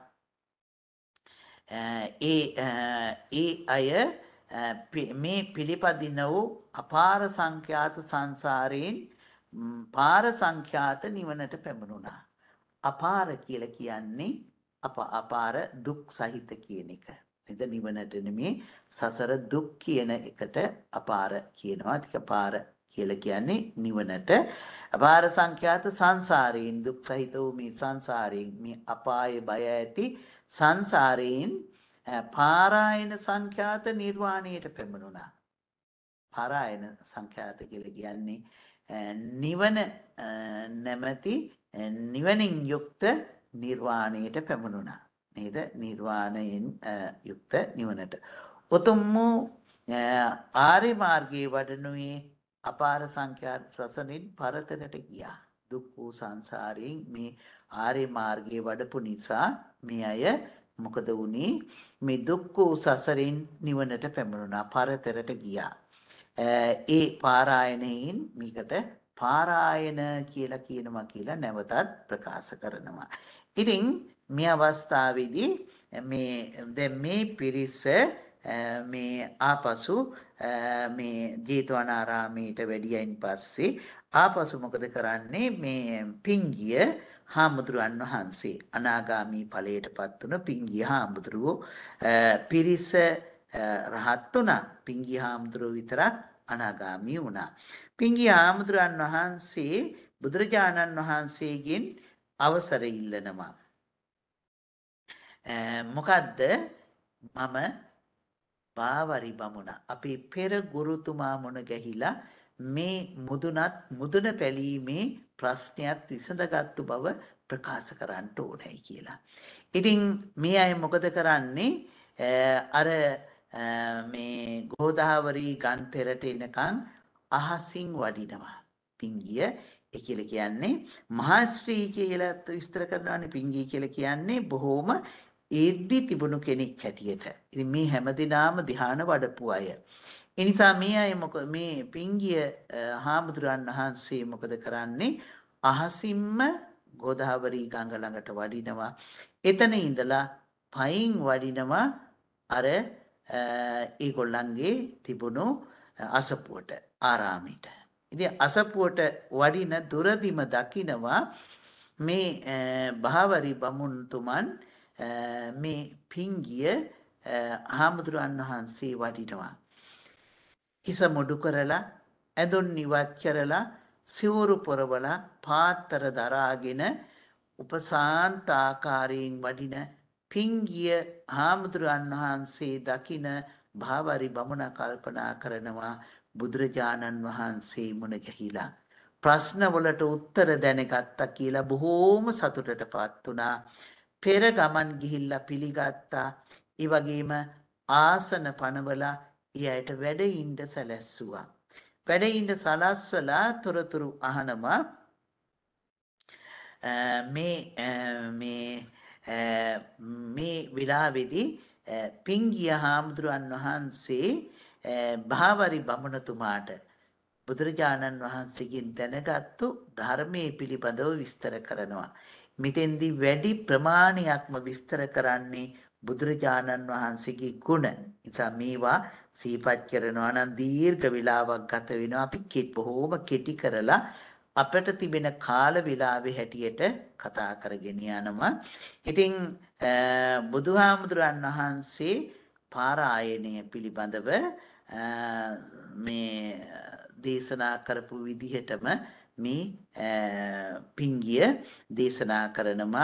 ඒ අය මේ පිළිපදින වූ අපාර සංඛ්‍යාත සංසාරයෙන් පාර සංඛ්‍යාත නිවනට පැමිණුණා. අපාර කියලා කියන්නේ අපාර දුක් සහිත කියන එක. එද නිවනට නෙමේ සසර දුක් කියන එකට අපාර කියනවා. ඒක අපාර කියලා කියන්නේ නිවනට. අපාර සංඛ්‍යාත සංසාරයෙන් දුක් සහිත වූ මේ සංසාරයෙන් මේ අපායේ බය ඇති සංසාරයෙන් පාරායන සංඛ්‍යාත නිර්වාණයට පැමිණුණා. පාරායන සංඛ්‍යාත කියලා කියන්නේ නිවන නැමැති නිවනින් යුක්ත නිර්වාණයට පැමිණුණා. නේද? නිර්වාණයෙන් යුක්ත නිවනට. උතුම් වූ ආර්ය මාර්ගයේ වඩනුවේ අපාර සංඛ්‍යාත සසනින් පරතරට ගියා. දුක් වූ සංසාරයෙන් මේ ආර්ය මාර්ගයේ වඩපු නිසා මේ අය මොකද වුනේ? මේ දුක් වූ සසරින් නිවනට පැමිණුණා, පරතරට ගියා. ඒ පාරායනයෙන් මේකට පාරායන කියලා කියනවා කියලා නැවතත් ප්‍රකාශ කරනවා. ඉතින් මේ අවස්ථාවේදී මේ පිරිස මේ ආපසු මේ ජේතවනාරාමයට වැඩියයින් පස්සේ ආපසු මොකද කරන්නේ? මේ පිංගිය හාමුදුරුවන් වහන්සේ අනාගාමී ඵලයටපත් වුණ පිංගිය හාමුදුරුවෝ පිරිස රහත් වුණා. පිංගිය හාමුදුරුවෝ විතරක් අනාගාමී වුණා. පිංගිය හාමුදුරුවන් වහන්සේ බුදුරජාණන් වහන්සේගෙන් අවසර ඉල්ලනවා. මොකද්ද? මම බාවරි බමුණ අපේ පෙර ගුරුතුමා මුණ ගැහිලා මේ මුදුන පැලීමේ ප්‍රශ්නයක් විසඳගත්තු බව ප්‍රකාශ කරන්න ඕනයි කියලා. ඉතින් මේ අය මොකද කරන්නේ? අර මේ ගෝදාවරි ගන්තෙරට එනකන් අහසින් වඩිනවා. පිංගිය ඒ කියලා කියන්නේ මහා ශ්‍රී කියලා විස්තර කරනවානේ. පිංගිය කියලා කියන්නේ බොහොම ඒද්දි තිබුණු කෙනෙක් හැටියට. ඉතින් මේ හැමදිනාම ධ්‍යාන වඩපු අය. ඒ නිසා මේ අය මේ පිංගිය හාමුදුරන් වහන්සේ මොකද කරන්නේ? අහසින්ම ගෝදාවරි ගඟ ළඟට වඩිනවා. එතන ඉඳලා පයින් වඩිනවා අර ඒගොල්ලන්ගේ තිබුණු අසපුවට. ආරාමයට. ඉතින් අසපුවට වඩින දුරදිම දකිනවා මේ භාවරි බමුණුතුමන් මේ පිංගිය හාමුදුරන් වහන්සේ වඩිනවා. හිස මුඩු කරලා ඇඳුම් නිවත් කරලා සිවුරු පොරවලා පාත්තර දරාගෙන උපසාන්ත ආකාරයෙන් වඩින පිංගිය හාමුදුරන් වහන්සේ දකින භාවරි බමුණ කල්පනා කරනවා බුදුරජාණන් වහන්සේ මුණ ගැහිලා ප්‍රශ්නවලට උත්තර දැනගත්තා කියලා බොහෝම සතුටටපත් වුණා. පෙර ගමන් ගිහිල්ලා පිළිගත්තා. ඒ වගේම ආසන පනවලා ඊයට වැඩ ඉන්න සැලැස්සුවා. වැඩ ඉන්න සලස්වලා තොරතුරු අහනවා මේ විලාවේදී පිංගිය හාමුදුරන් වහන්සේ භාවරි බමුණතුමාට බුදුරජාණන් වහන්සේගෙන් දැනගත්තු ධර්මයේ පිළිබඳව විස්තර කරනවා. මෙතෙන්දී වැඩි ප්‍රමාණයක්ම විස්තර කරන්නේ බුදුරජාණන් වහන්සේගේ ගුණ. නිසා මේවා සිහිපත් කරනවා නම් දීර්ඝ වේලාවක් ගත වෙනවා. අපි බොහෝම කෙටි කරලා අපට තිබෙන කාල වේලාවේ හැටියට කතා කරගෙන යනවා. ඉතින් බුදුහාමුදුරන් වහන්සේ පාරායනය පිළිබඳව මේ දේශනා කරපු විදිහටම මේ පිංගිය දේශනා කරනවා.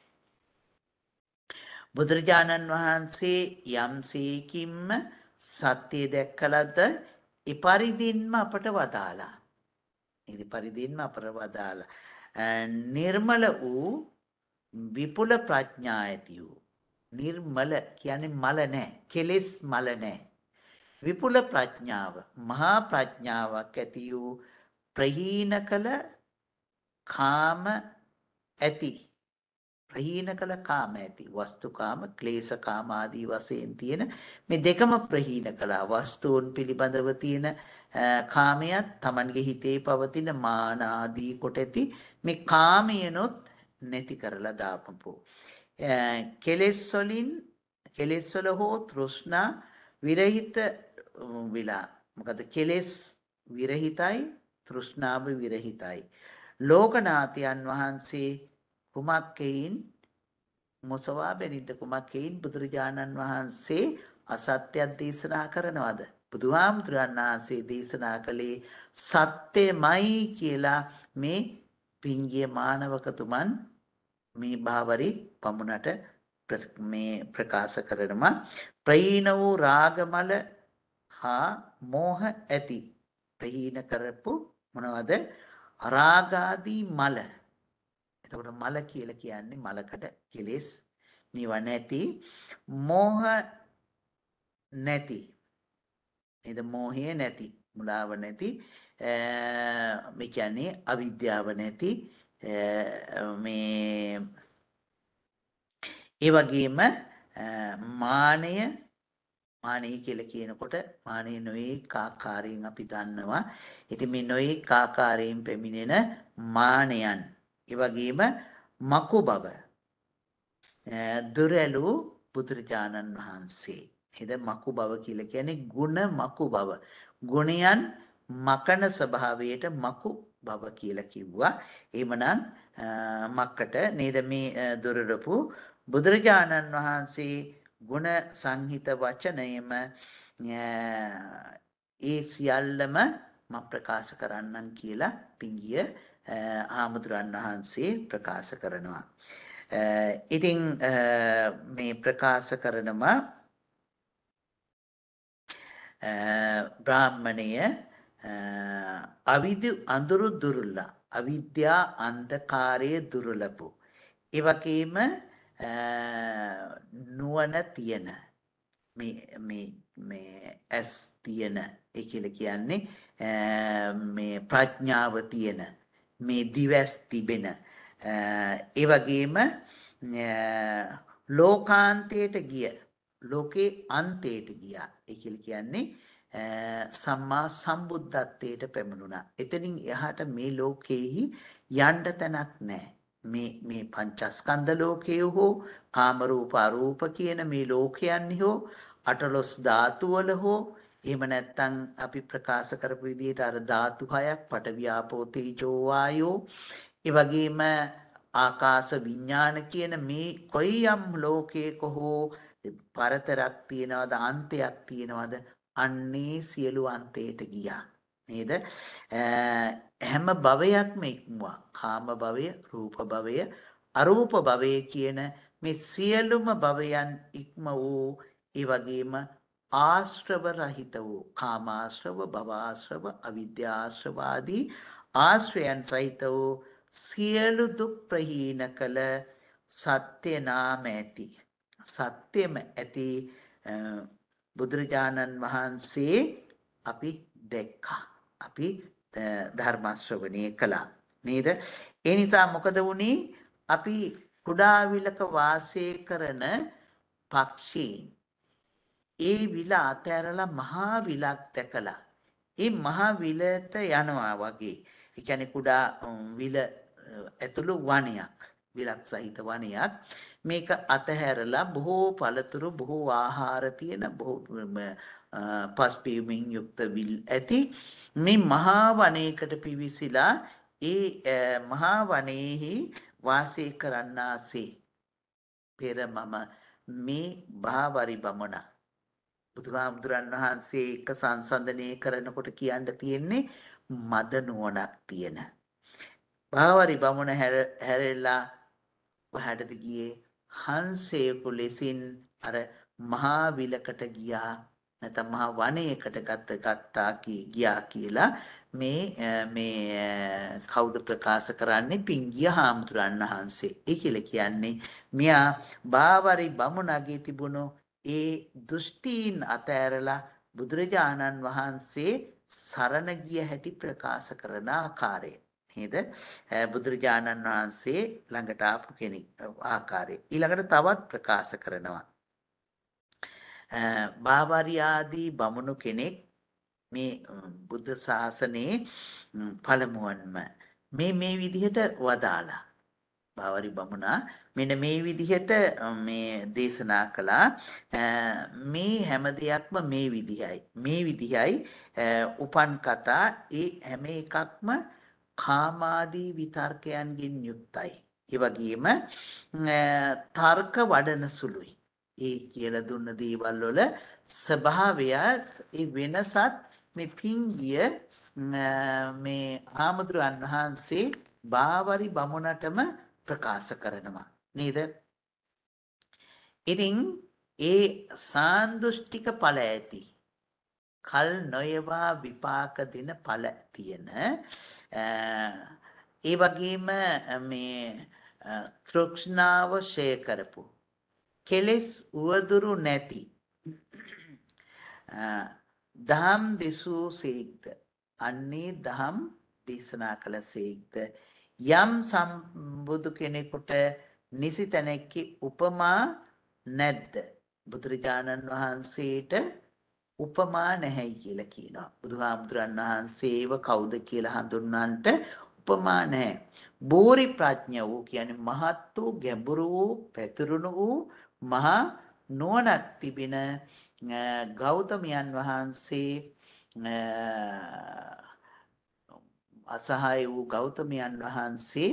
බුදුරජාණන් වහන්සේ යම්සේකින්ම සත්‍ය දැක්කලද එපරිදින්ම අපට වදාලා. ඉති පරිදින්ම අපට වදාලා. නිර්මල වූ විපුල ප්‍රඥා ඇති වූ. නිර්මල කියන්නේ මල නැහැ. කෙලෙස් මල නැහැ. විපුල ප්‍රඥාව මහා ප්‍රඥාවක් ඇති වූ ප්‍රහීන කළ කාම ඇති ප්‍රහීන කළ කාම ඇති වස්තුකාම ක්ලේශකාම ආදී වශයෙන් තියෙන මේ දෙකම ප්‍රහීන කළා. වස්තුන් පිළිබඳව තියෙන කාමයක් තමන්ගේ හිතේ පවතින මාන ආදී කොට ඇති මේ කාමයනොත් නැති කරලා දාපපු. කෙලෙස් වල හෝ තෘෂ්ණා විරහිත විලා. මොකද කෙලෙස් විරහිතයි තෘෂ්ණාව විරහිතයි. ලෝකනාථයන් වහන්සේ කුමක්කයින් මොසවා බැනිද්ද කුමක්කයින් බුදුරජාණන් වහන්සේ අසත්‍යයක් දේශනා කරනවද? බුදුහාමුදුරන් වහන්සේ දේශනා කළේ සත්‍යමයි කියලා මේ පිංගිය මානවකතුමන් මේ භාවරි පමුණට මේ ප්‍රකාශ කරනවා. ප්‍රහීන වූ රාගමල හා මෝහ ඇති ප්‍රහීන කරපු මොනවද? රාගාදී මල. එතකොට මල කියලා කියන්නේ මලකට කෙලෙස් මේවා නැති මෝහ නැති. නේද? මෝහය නැති, මුලාව නැති, මේ කියන්නේ අවිද්‍යාව නැති මේ ඒ වගේම මානය කියලා කියනකොට මානය නොයෙක් ආකාරයෙන් අපි දන්නවා. ඉතින් මේ නොයෙක් ආකාරයෙන් පැමිණෙන මානයන්, ඒ වගේම මකු බව, දුරලු බුදුරජාණන් වහන්සේ. එද මකු බව කියලා කියන්නේ ගුණ මකු බව. ගුණයන් මකන ස්වභාවයට මකු බව කියලා කිව්වා. එහෙමනම් මක්කට නේද මේ දුරලපු බුදුරජාණන් වහන්සේ ගුණ සංහිත වචනයම ඒ සියල්ලම මම ප්‍රකාශ කරන්නම් කියලා පිංගිය ආමුදුරන් වහන්සේ ප්‍රකාශ කරනවා. ඉතින් මේ ප්‍රකාශ කරනවා බ්‍රාහ්මණය අඳුරු දුර්ලභ අවිද්‍යා අන්ධකාරයේ දුර්ලභ. ඒ වගේම නුවණ තියෙන මේ ඇස් තියෙන ඒ කියලා කියන්නේ මේ ප්‍රඥාව තියෙන මේ දිවස් තිබෙන ඒ වගේම ලෝකාන්තයට ගිය ලෝකේ අන්තයට ගියා. ඒ කියලා කියන්නේ සම්මා සම්බුද්ධත්වයට පැමිණුණා. එතනින් එහාට මේ ලෝකෙහි යන්න තැනක් නැහැ. මේ පංචස්කන්ධ ලෝකයේ හෝ කාම රූප අරූප කියන මේ ලෝකයන්හි හෝ අටලොස් ධාතු වල හෝ එහෙම නැත්නම් අපි ප්‍රකාශ කරපු විදිහට අර ධාතු හයක් පඨවි ආපෝ තේජෝ වායෝ ඒ වගේම ආකාශ විඥාන කියන මේ කොයියම් ලෝකයක හෝ පරතරක් තියනවද අන්තයක් තියනවද අන්නේ සියලු අන්තයට ගියා නේද හැම භවයක්ම ඉක්මුවා කාම භවය රූප භවය අරූප භවය කියන මේ සියලුම භවයන් ඉක්ම වූ ඒ වගේම ආශ්‍රව රහිත වූ කාමාශ්‍රව භවආශ්‍රව අවිද්‍යාශ්‍රව ආදී ආශ්‍රයන් සහිත වූ සියලු දුක් ප්‍රහීන කළ සත්‍ය නාම ඇති සත්‍යම ඇති බුදුරජාණන් වහන්සේ අපි දැක්කා අපි ධර්ම ශ්‍රවණය කළා නේද ඒ නිසා මොකද වුනේ අපි කුඩා විලක වාසය කරන පක්ෂීන් ඒ විල අතහැරලා මහා විලක් දැකලා ඒ මහා විලට යනවා වගේ ඒ කියන්නේ කුඩා විල ඇතුළු වනයක් විලක් සහිත වනයක් මේක අතහැරලා බොහෝ පළතුරු බොහෝ ආහාර තියෙන බොහෝ පස්පීමින් යුක්ත විල් ඇති මේ මහා වනයේකට පිවිසිලා ඒ මහා වනයේහි වාසය කරන්නාසේ පෙර මම මේ භාවරි බමුණ බුදුහාමුදුරන් වහන්සේ එක සංසන්දනය කරනකොට කියන්න තියෙන්නේ මද නුවණක් තියෙන භාවරි බමුණ හැරෙලා වහඩද ගියේ හංසයෙකු ලෙසින් අර මහා විලකට ගියා නැත්නම් මහා වනයේකට ගත්තා ගියා කියලා මේ කවුද ප්‍රකාශ කරන්නේ පිංගිය හාමුදුරන් වහන්සේ. ඒ කියලා කියන්නේ මෙයා බාවරි බමුණගේ තිබුණු ඒ දෘෂ්ටීන් අතෑරලා බුදුරජාණන් වහන්සේ සරණ ගිය හැටි ප්‍රකාශ කරන ආකාරය. නේද? බුදුරජාණන් වහන්සේ ළඟට ආපු කෙනෙක් ආකාරය. ඊළඟට තවත් ප්‍රකාශ කරනවා. බාවරි ආදී බමුණු කෙනෙක් මේ බුද්ධ ශාසනයේ පළමුවන්ම මේ විදිහට වදාලා බාවරි බමුණා මෙන්න මේ විදිහට මේ දේශනා කළා මේ හැම දෙයක්ම මේ විදිහයි උපන් කතා ඒ හැම එකක්ම කාමාදී විතර්කයන්ගෙන් යුක්තයි ඒ වගේම තර්ක වඩන සුළුයි ඒ කියලා දුන්න දේවල් වල ස්වභාවය ඒ වෙනසත් මේ පිංගිය මේ ආමුදුරන් වහන්සේ බාවරි බමුණටම ප්‍රකාශ කරනවා නේද? ඉතින් ඒ සාන්දෘෂ්ටික ඵල ඇති කල් නොයවා විපාක දෙන ඵල තියෙන ඒ වගේම මේ තෘෂ්ණාව ෂය කරපු කෙලෙස් උවදුරු නැති දහම් දෙසූ සේක්ද අන්නේ දහම් දේශනා කළ සේක්ද යම් සම්බුදු කෙනෙකුට නිසි තැනැක්කි උපමා නැද්ද බුදුරජාණන් වහන්සේට උපමා නැහැයි කියලා කියනවා බුදුහාමුදුරන් වහන්සේව කවුද කියලා හඳුන්වන්නට උපමා නැහැ බෝරි ප්‍රඥා වූ කියන්නේ මහත් වූ ගැඹුරු වූ පැතිරුණු වූ මහා නුවණක් තිබෙන ගෞතමයන් වහන්සේ අසහාය වූ ගෞතමයන් වහන්සේ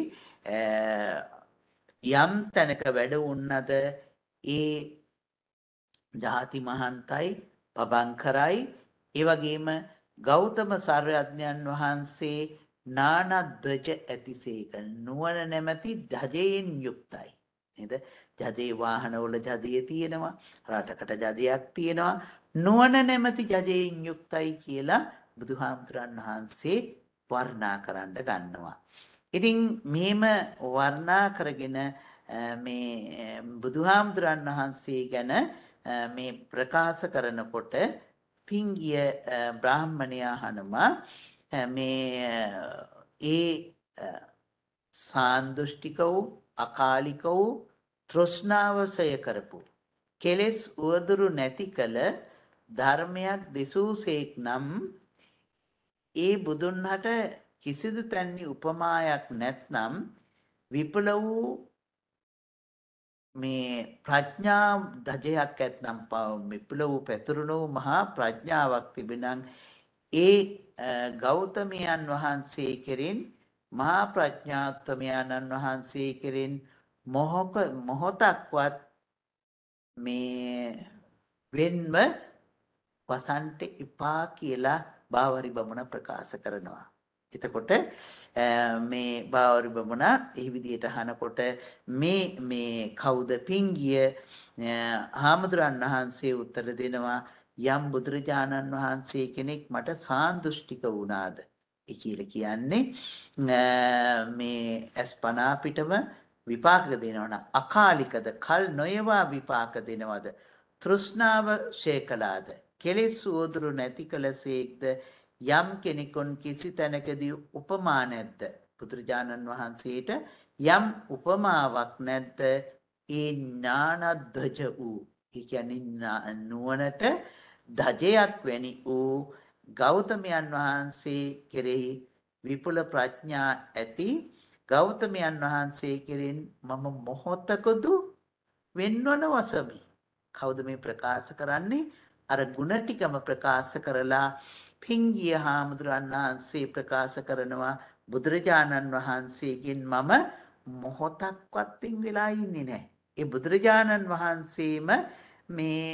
යම් තැනක වැඩ වුණාද ඒ ජාති මහන්තයි පබංකරයි ඒ වගේම ගෞතම සර්වඥයන් වහන්සේ නානද්වජ ඇතිසේක නුවණ නැමැති ධජයෙන් යුක්තයි නේද? ජදේ වාහනවල ජදේ තියෙනවා රටකට ජදයක් තියෙනවා නුවණ නැමැති ජදයෙන් යුක්තයි කියලා බුදුහාමුදුරන් වහන්සේ වර්ණනා කරන්න ගන්නවා. ඉතින් මෙහෙම වර්ණනා කරගෙන මේ බුදුහාමුදුරන් වහන්සේ ගැන මේ ප්‍රකාශ කරනකොට පිංගිය බ්‍රාහ්මණයා අහනවා මේ ඒ සාන්දෘෂ්ටික වූ අකාලික වූ තෘෂ්ණාවසය කරපු කෙලෙස් උවදුරු නැති කළ ධර්මයක් දෙසූසේක් නම් ඒ බුදුන්හට කිසිදු තැන්හි උපමායක් නැත්නම් විපුල වූ මේ ප්‍රඥා දජයක් ඇත්නම් විපුල වූ පැතුරුණු මහා ප්‍රඥාවක් තිබෙනම් ඒ ගෞතමයන් වහන්සේ කෙරෙන් මහා ප්‍රඥාත්මයන්න් වහන්සේ කෙරෙන් මොහොතක්වත් මේ වෙන්ව වසන්ට එපා කියලා බාවරි බමුණ ප්‍රකාශ කරනවා. එතකොට මේ බාවරි බමුණ ඒ විදිහට අහනකොට මේ කවුද පිංගිය හාමුදුරන් වහන්සේ උත්තර දෙනවා යම් බුදුරජාණන් වහන්සේ කෙනෙක් මට සාන්දෘෂ්ටික වුණාද ඒ කියලා කියන්නේ මේ අස්පනා පිටම විපාක දෙනවනම් අකාලිකද කල් නොයවා විපාක දෙනවද තෘෂ්ණාව ශේ කළාද කෙලෙස් උවදුරු නැති කළසේක්ද යම් කෙනෙකුන් කිසි තැනකදී උපමා නැද්ද බුදුරජාණන් වහන්සේට යම් උපමාවක් නැද්ද ඒ ඥානද්වජ වූ ඒ කියන්නේ නුවණට ධජයක් වැනි වූ ගෞතමයන් වහන්සේ කෙරෙහි විපුල ප්‍රඥා ඇති ගෞතමයන් වහන්සේ කෙරෙන් මම මොහොතකදු වෙන්වන වසමි. කවුද මේ ප්‍රකාශ කරන්නේ? අර ගුණ ටිකම ප්‍රකාශ කරලා පිංගිය හාමුදුරන් වහන්සේ ප්‍රකාශ කරනවා බුදුරජාණන් වහන්සේගෙන් මම මොහොතක්වත් පින් වෙලා ඉන්නේ නැහැ. ඒ බුදුරජාණන් වහන්සේම මේ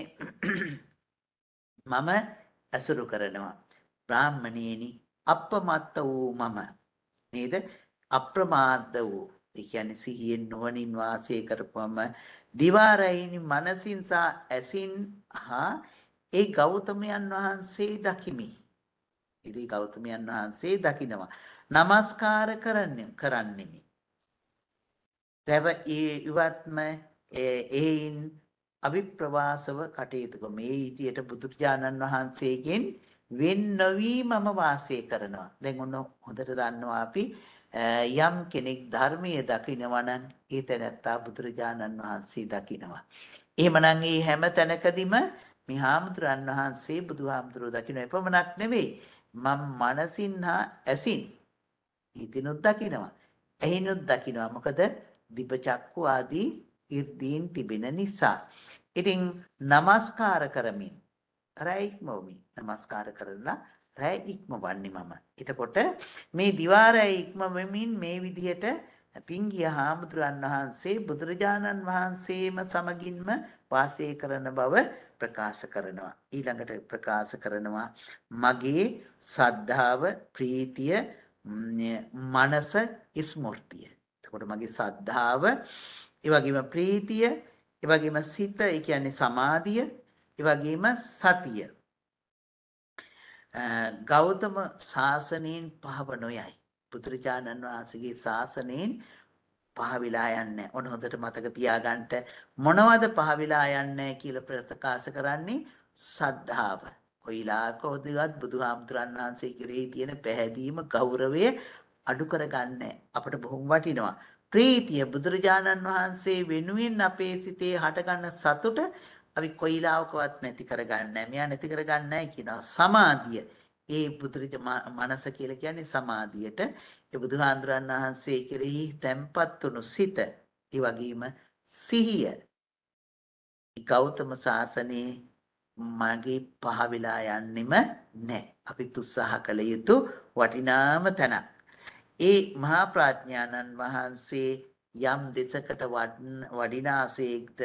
මම ඇසුරු කරනවා. බ්‍රාහ්මණේනි අපමත්ත වූ මම නේද? අප්‍රමාද වූ ඒ කියන්නේ සිහියෙන් නුවණින් වාසය කරපුවම දිවාරයිනි මනසින් සහ ඇසින් හා ඒ ගෞතමයන් වහන්සේ දකිමි. ඉතින් ගෞතමයන් වහන්සේ දකිනවා. නමස්කාර කරන්නෙමි. රැව ඉවත්ම ඒයින් අවිප්‍රවාසව කටයුතු කර මේ ඊටියට බුදුරජාණන් වහන්සේගෙන් වෙන් නොවි මම වාසය කරනවා. දැන් ඔන්න හොඳට දන්නවා අපි යම් කෙනෙක් ධර්මයේ දකිනවා නම් ඒ තැනත්තා බුදුරජාණන් වහන්සේ දකිනවා. එහෙමනම් මේ හැම තැනකදීම මේ හාමුදුරන් වහන්සේ බුදුහාමුදුරුවෝ දකින්න එපමණක් නෙවෙයි මම මනසින් හා ඇසින් ඉතිනුත් දකිනවා. ඇහිනුත් දකිනවා. මොකද දිබ චක්කු ආදී ඉර්දීන් තිබෙන නිසා. ඉතින් নমස්කාර කරමින් රැ ඉක්මවමි. নমස්කාර කරලා රැ ඉක්මවන්නේ මම. එතකොට මේ දිවාරය ඉක්මවමින් මේ විදිහට පිංගිය හාමුදුරන් වහන්සේ බුදුරජාණන් වහන්සේම සමගින්ම වාසය කරන බව ප්‍රකාශ කරනවා. ඊළඟට ප්‍රකාශ කරනවා මගේ සද්ධාව, ප්‍රීතිය, මනස, ස්මෘතිය. එතකොට මගේ සද්ධාව, ඒ වගේම ප්‍රීතිය, ඒ වගේම සිත, ඒ කියන්නේ සමාධිය, ඒ වගේම සතිය. ගෞතම ශාසනයෙන් පහව නොයයි. බුදුරජාණන් වහන්සේගේ ශාසනයෙන් පහවිලා යන්නේ. ඔන්න හොඳට මතක තියාගන්න මොනවද පහවිලා යන්නේ කියලා ප්‍රකාශ කරන්නේ සද්ධාව. කොයිලාකෝදවත් බුදුහාමුදුරන් වහන්සේ කෙරෙහි තියෙන පැහැදීම ගෞරවය අඩු කරගන්නේ අපට බොහොම වටිනවා. ප්‍රීතිය බුදුරජාණන් වහන්සේ වෙනුවෙන් අපේ සිතේ හටගන්න සතුට අපි කොයිලාවකවත් නැති කරගන්නේ නැහැ. මෙයා නැති කරගන්නේ නැහැ කියනවා. සමාධිය. ඒ මනස කියලා කියන්නේ සමාධියට. ඒ බුදුහාඳුරන් වහන්සේ කෙරෙහි තැම්පත් වුණු සිත. ඒ වගේම සිහිය. ගෞතම ශාසනයේ මගේ පහ වෙලා යන්නෙම නැහැ. අපි උත්සාහ කළ යුතු වටිනාම තැනක්. ඒ මහා ප්‍රඥානන් වහන්සේ යම් දෙසකට වඩිනාසේක්ද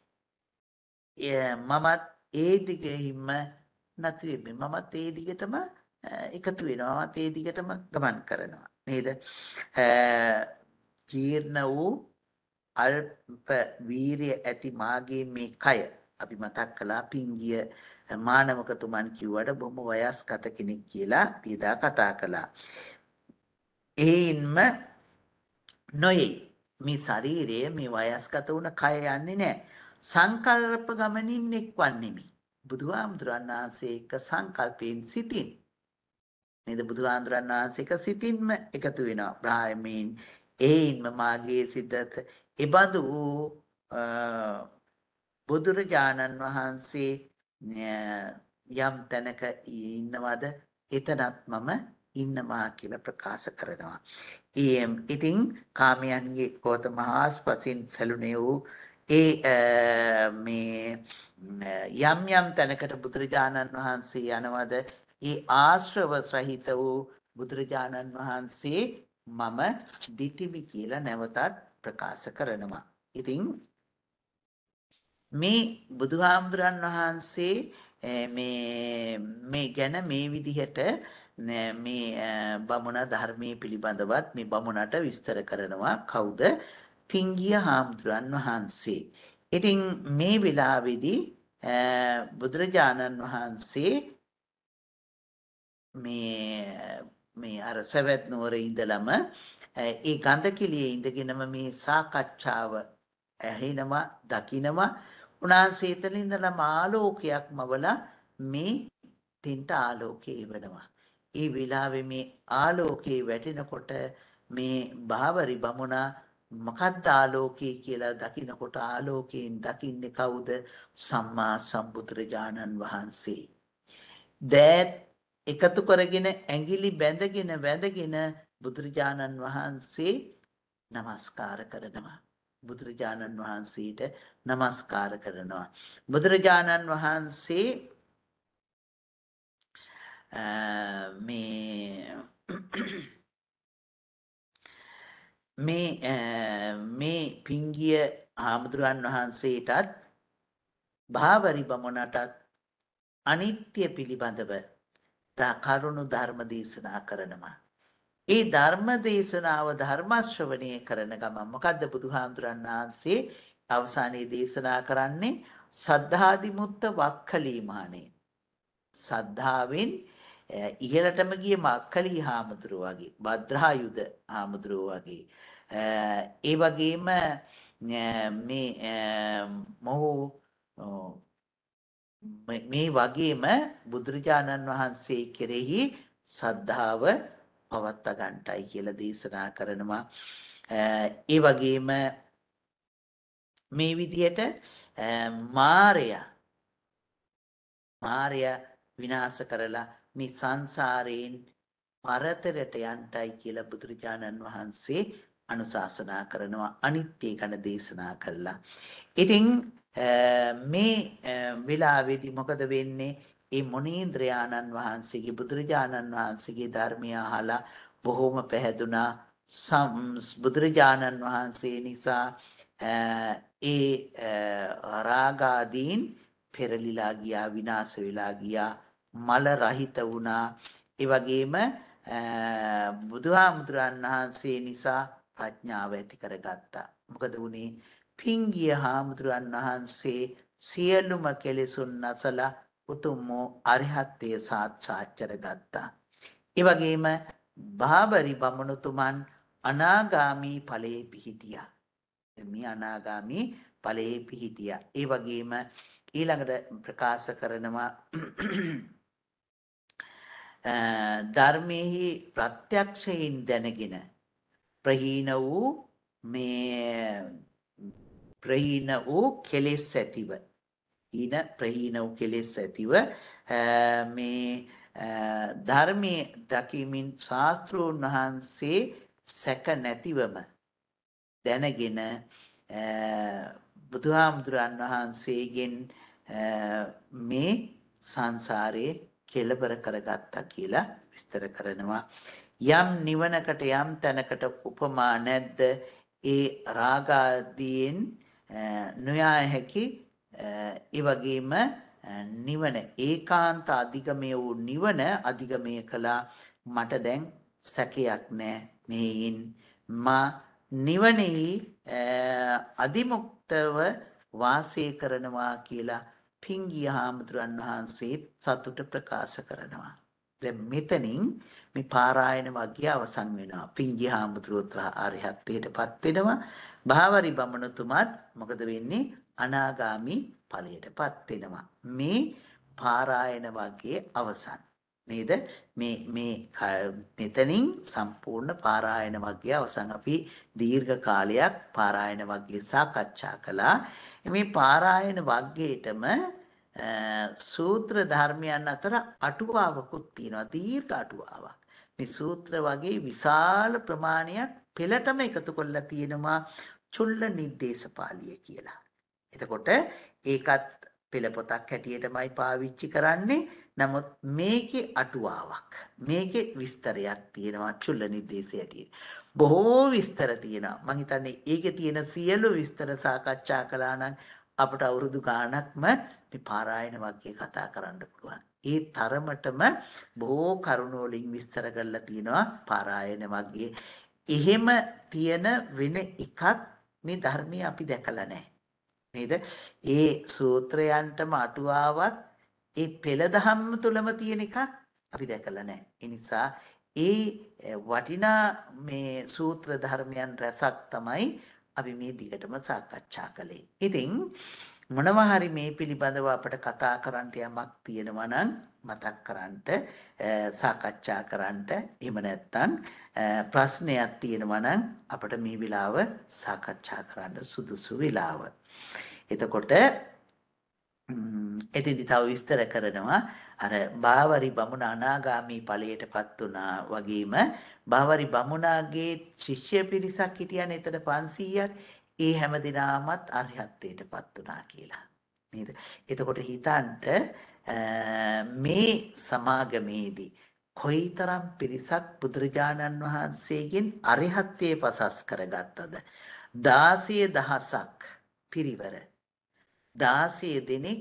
මමත් ඒ දිගෙහිම නැති වෙන්නේ. මමත් ඒ දිගටම එකතු වෙනවා. මමත් ඒ දිගටම ගමන් කරනවා. නේද? ජීර්ණ වූ අල්ප වීරිය ඇති මාගේ මේ කය අපි මතක් කළා පිංගිය මානවකතුමන් කිව්වට බොහොම වයස්ගත කෙනෙක් කියලා පියදා කතා කළා. ඒින්ම නොයේ මේ ශරීරය මේ වයස්ගත වුණ කය යන්නේ නැහැ. සංකල්ප ගමනින් එක්වන්නේමි. බුදුහාමුදුරන් වහන්සේ එක සංකල්පයෙන් සිටින්. නේද? බුදුහාමුදුරන් වහන්සේ එක සිටින්ම එකතු වෙනවා. බ්‍රාහ්මීන් ඒින්ම මාගේ සිතත එබඳු වූ බුදුරජාණන් වහන්සේ යම් තැනක ඉන්නවද එතනත් මම ඉන්නවා කියලා ප්‍රකාශ කරනවා. ඉතින් කාමයන්ගේ ගෝතම හාස්පසින් සැලුනේ වූ මේ යම් යම් තැනකට බුදුරජාණන් වහන්සේ යනවද ඒ ආශ්‍රව සහිත වූ බුදුරජාණන් වහන්සේ මම දිටිමි කියලා නැවතත් ප්‍රකාශ කරනවා. ඉතින් මේ බුදුහාමුදුරන් වහන්සේ මේ ගැන මේ විදිහට මේ බමුණ ධර්මයේ පිළිබඳවත් මේ බමුණට විස්තර කරනවා කවුද? පිංගිය හාමුදුරන් වහන්සේ. ඉතින් මේ වෙලාවේදී බුදුරජාණන් වහන්සේ මේ අර සවැත් නුවර ඉඳලම ඒ ගන්ධකිලියේ ඉඳගෙනම මේ සාකච්ඡාව ඇහෙනවා දකිනවා. උන්වහන්සේ එතන ඉඳලම ආලෝකයක් මවලා මේ තින්ට ආලෝකේ එවනවා. ඒ වෙලාවේ මේ ආලෝකේ වැටෙනකොට මේ බාවරි බමුණා මොකද්ද ආලෝකේ කියලා දකිනකොට ආලෝකයෙන් දකින්නේ කවුද? සම්මා සම්බුදුරජාණන් වහන්සේ. දෑත් එකතු කරගෙන ඇඟිලි වැඳගෙන බුදුරජාණන් වහන්සේ නමස්කාර කරනවා. බුදුරජාණන් වහන්සේට නමස්කාර කරනවා. බුදුරජාණන් වහන්සේ මේ පිංගිය හාමුදුරන් වහන්සේටත් භාවරි බමුණටත් අනිත්‍ය පිළිබඳව කරුණු ධර්ම දේශනා කරනවා. ඒ ධර්ම දේශනාව ධර්ම ශ්‍රවණය කරන ගමන් මොකද්ද බුදුහාමුදුරන් වහන්සේ අවසානයේ දේශනා කරන්නේ? සද්ධාදිමුත්ත වක්ඛලීමානේ. සද්ධාවෙන් ඉහළටම ගිය මක්ඛලී හාමුදුරුව වගේ, භද්‍රායුධ හාමුදුරුව වගේ. ඒ වගේම මේ වගේම බුදුරජාණන් වහන්සේ කෙරෙහි සද්ධාව පවත්වා ගන්නටයි කියලා දේශනා කරනවා. ඒ වගේම මේ විදිහට මාරය විනාශ කරලා මේ සංසාරයෙන් පරතරට යන්ටයි කියලා බුදුරජාණන් වහන්සේ අනුශාසනා කරනවා. අනිත්‍ය ගැන දේශනා කළා. ඉතින් මේ වෙලාවේදී මොකද වෙන්නේ? ඒ මොනීන්ද්‍රයාණන් වහන්සේගේ බුදුරජාණන් වහන්සේගේ ධර්මය අහලා බොහොම පැහැදුනා. බුදුරජාණන් වහන්සේ නිසා ඒ රාගාදීන් පෙරලිලා ගියා, විනාශ වෙලා ගියා, මල රහිත වුණා. ඒ වගේම බුදුහාමුදුරන් වහන්සේ නිසා ප්‍රඥාව ඇති කරගත්තා. මොකද වුනේ? පිංගිය හාමුදුරන් වහන්සේ සියලුම කෙලෙසුන් නැසලා උතුම් අරිහත්ත්වය සාක්ෂාත් කරගත්තා. ඒ වගේම බාබරි බමුණුතුමන් අනාගාමී ඵලයේ පිහිටියා. මේ අනාගාමී ඵලයේ පිහිටියා. ඒ වගේම ඊළඟට ප්‍රකාශ කරනවා ධර්මයේ ප්‍රත්‍යක්ෂයෙන් දැනගෙන ප්‍රහීන වූ කෙලෙස් ඇතිව මේ ධර්මයේ දකිමින් ශාස්ත්‍රෝන් වහන්සේ සැක නැතිවම දැනගෙන බුදුහාමුදුරන් වහන්සේගෙන් මේ සංසාරයේ කෙලවර කරගත්තා කියලා විස්තර කරනවා. යම් නිවනකට යම් තැනකට උපමා නැද්ද? ඒ රාගාදීන් නොයා හැකි. ඒ වගේම නිවන ඒකාන්ත අධිගමය වූ නිවන අධිගමය කළා. මට දැන් සැකයක් නැහැ. මෙයින් මා නිවනේ අදිමුක්තව වාසය කරනවා කියලා පිංගිය හාමුදුරන් වහන්සේ සතුට ප්‍රකාශ කරනවා. දැන් මෙතනින් මේ පාරායන වග්ගය අවසන් වෙනවා. පිංගිය හාමුදුරුවෝ ආරියත්වයටපත් වෙනවා. භාවරි බමුණුතුමත් මොකද වෙන්නේ? අනාගාමි ඵලයටපත් වෙනවා. මේ පාරායන වග්ගයේ අවසන්. නේද? මේ මෙතනින් සම්පූර්ණ පාරායන වග්ගය අවසන්. අපි දීර්ඝ කාලයක් පාරායන වග්ගය සාකච්ඡා කළා. මේ පාරායන වග්ගයේටම සූත්‍ර ධර්මයන් අතර අටුවාවකුත් තියෙනවා. දීර්ඝ අටුවාවක්. මේ සූත්‍ර වගේ විශාල ප්‍රමාණයක් පෙළටම එකතු කරලා තියෙනවා චුල්ල නිද්දේශපාලිය කියලා. එතකොට ඒකත් පෙළ පොතක් හැටියටමයි පාවිච්චි කරන්නේ. නමුත් මේකේ අටුවාවක්. මේකේ විස්තරයක් තියෙනවා චුල්ල නිर्देशය හැටියට. බොහෝ විස්තර තියෙනවා. මම හිතන්නේ ඒකේ තියෙන සියලු විස්තර සාකච්ඡා කළා නම් අපට අවුරුදු ගාණක්ම මේ පාරායන වර්ගය කතා කරන්න පුළුවන්. ඒ තරමටම බොහෝ කරුණු වලින් විස්තර කරලා තියෙනවා පාරායන වර්ගයේ. එහෙම තියෙන වෙන එකක් මේ ධර්මයේ අපි දැකලා නැහැ. නේද? ඒ සූත්‍රයන්ටම අටුවාවක් ඒ පෙළ දහම් තුලම තියෙන එකක් අපි දැකලා නැහැ. ඒ නිසා ඒ වටිනා මේ සූත්‍ර ධර්මයන් රසක් තමයි අපි මේ දිගටම සාකච්ඡා කළේ. ඉතින් මොනවා හරි මේ පිළිබඳව අපිට කතා කරන්න යමක් තියෙනවා නම් මතක් කරන්ට සාකච්ඡා කරන්ට එහෙම නැත්නම් ප්‍රශ්නයක් තියෙනවා නම් අපිට මේ විලාව සාකච්ඡා කරන්න සුදුසු විලාව. එතකොට එතෙන්දි තව විස්තර කරනවා අර බාවරි බමුණ අනාගාමී ඵලයටපත් වුණා වගේම බාවරි බමුණාගේ ශිෂ්‍ය පිරිසක් හිටියනේ එතන 500ක් ඒ හැම දිනාමත් අරිහත්ත්වයටපත් වුණා කියලා නේද? එතකොට හිතන්ට මේ සමාගමේදී කොයිතරම් පිරිසක් බුදුරජාණන් වහන්සේගෙන් අරිහත්ත්වයේ පසස් කරගත්තද? 16000ක් පිරිවර 16 දෙනෙක්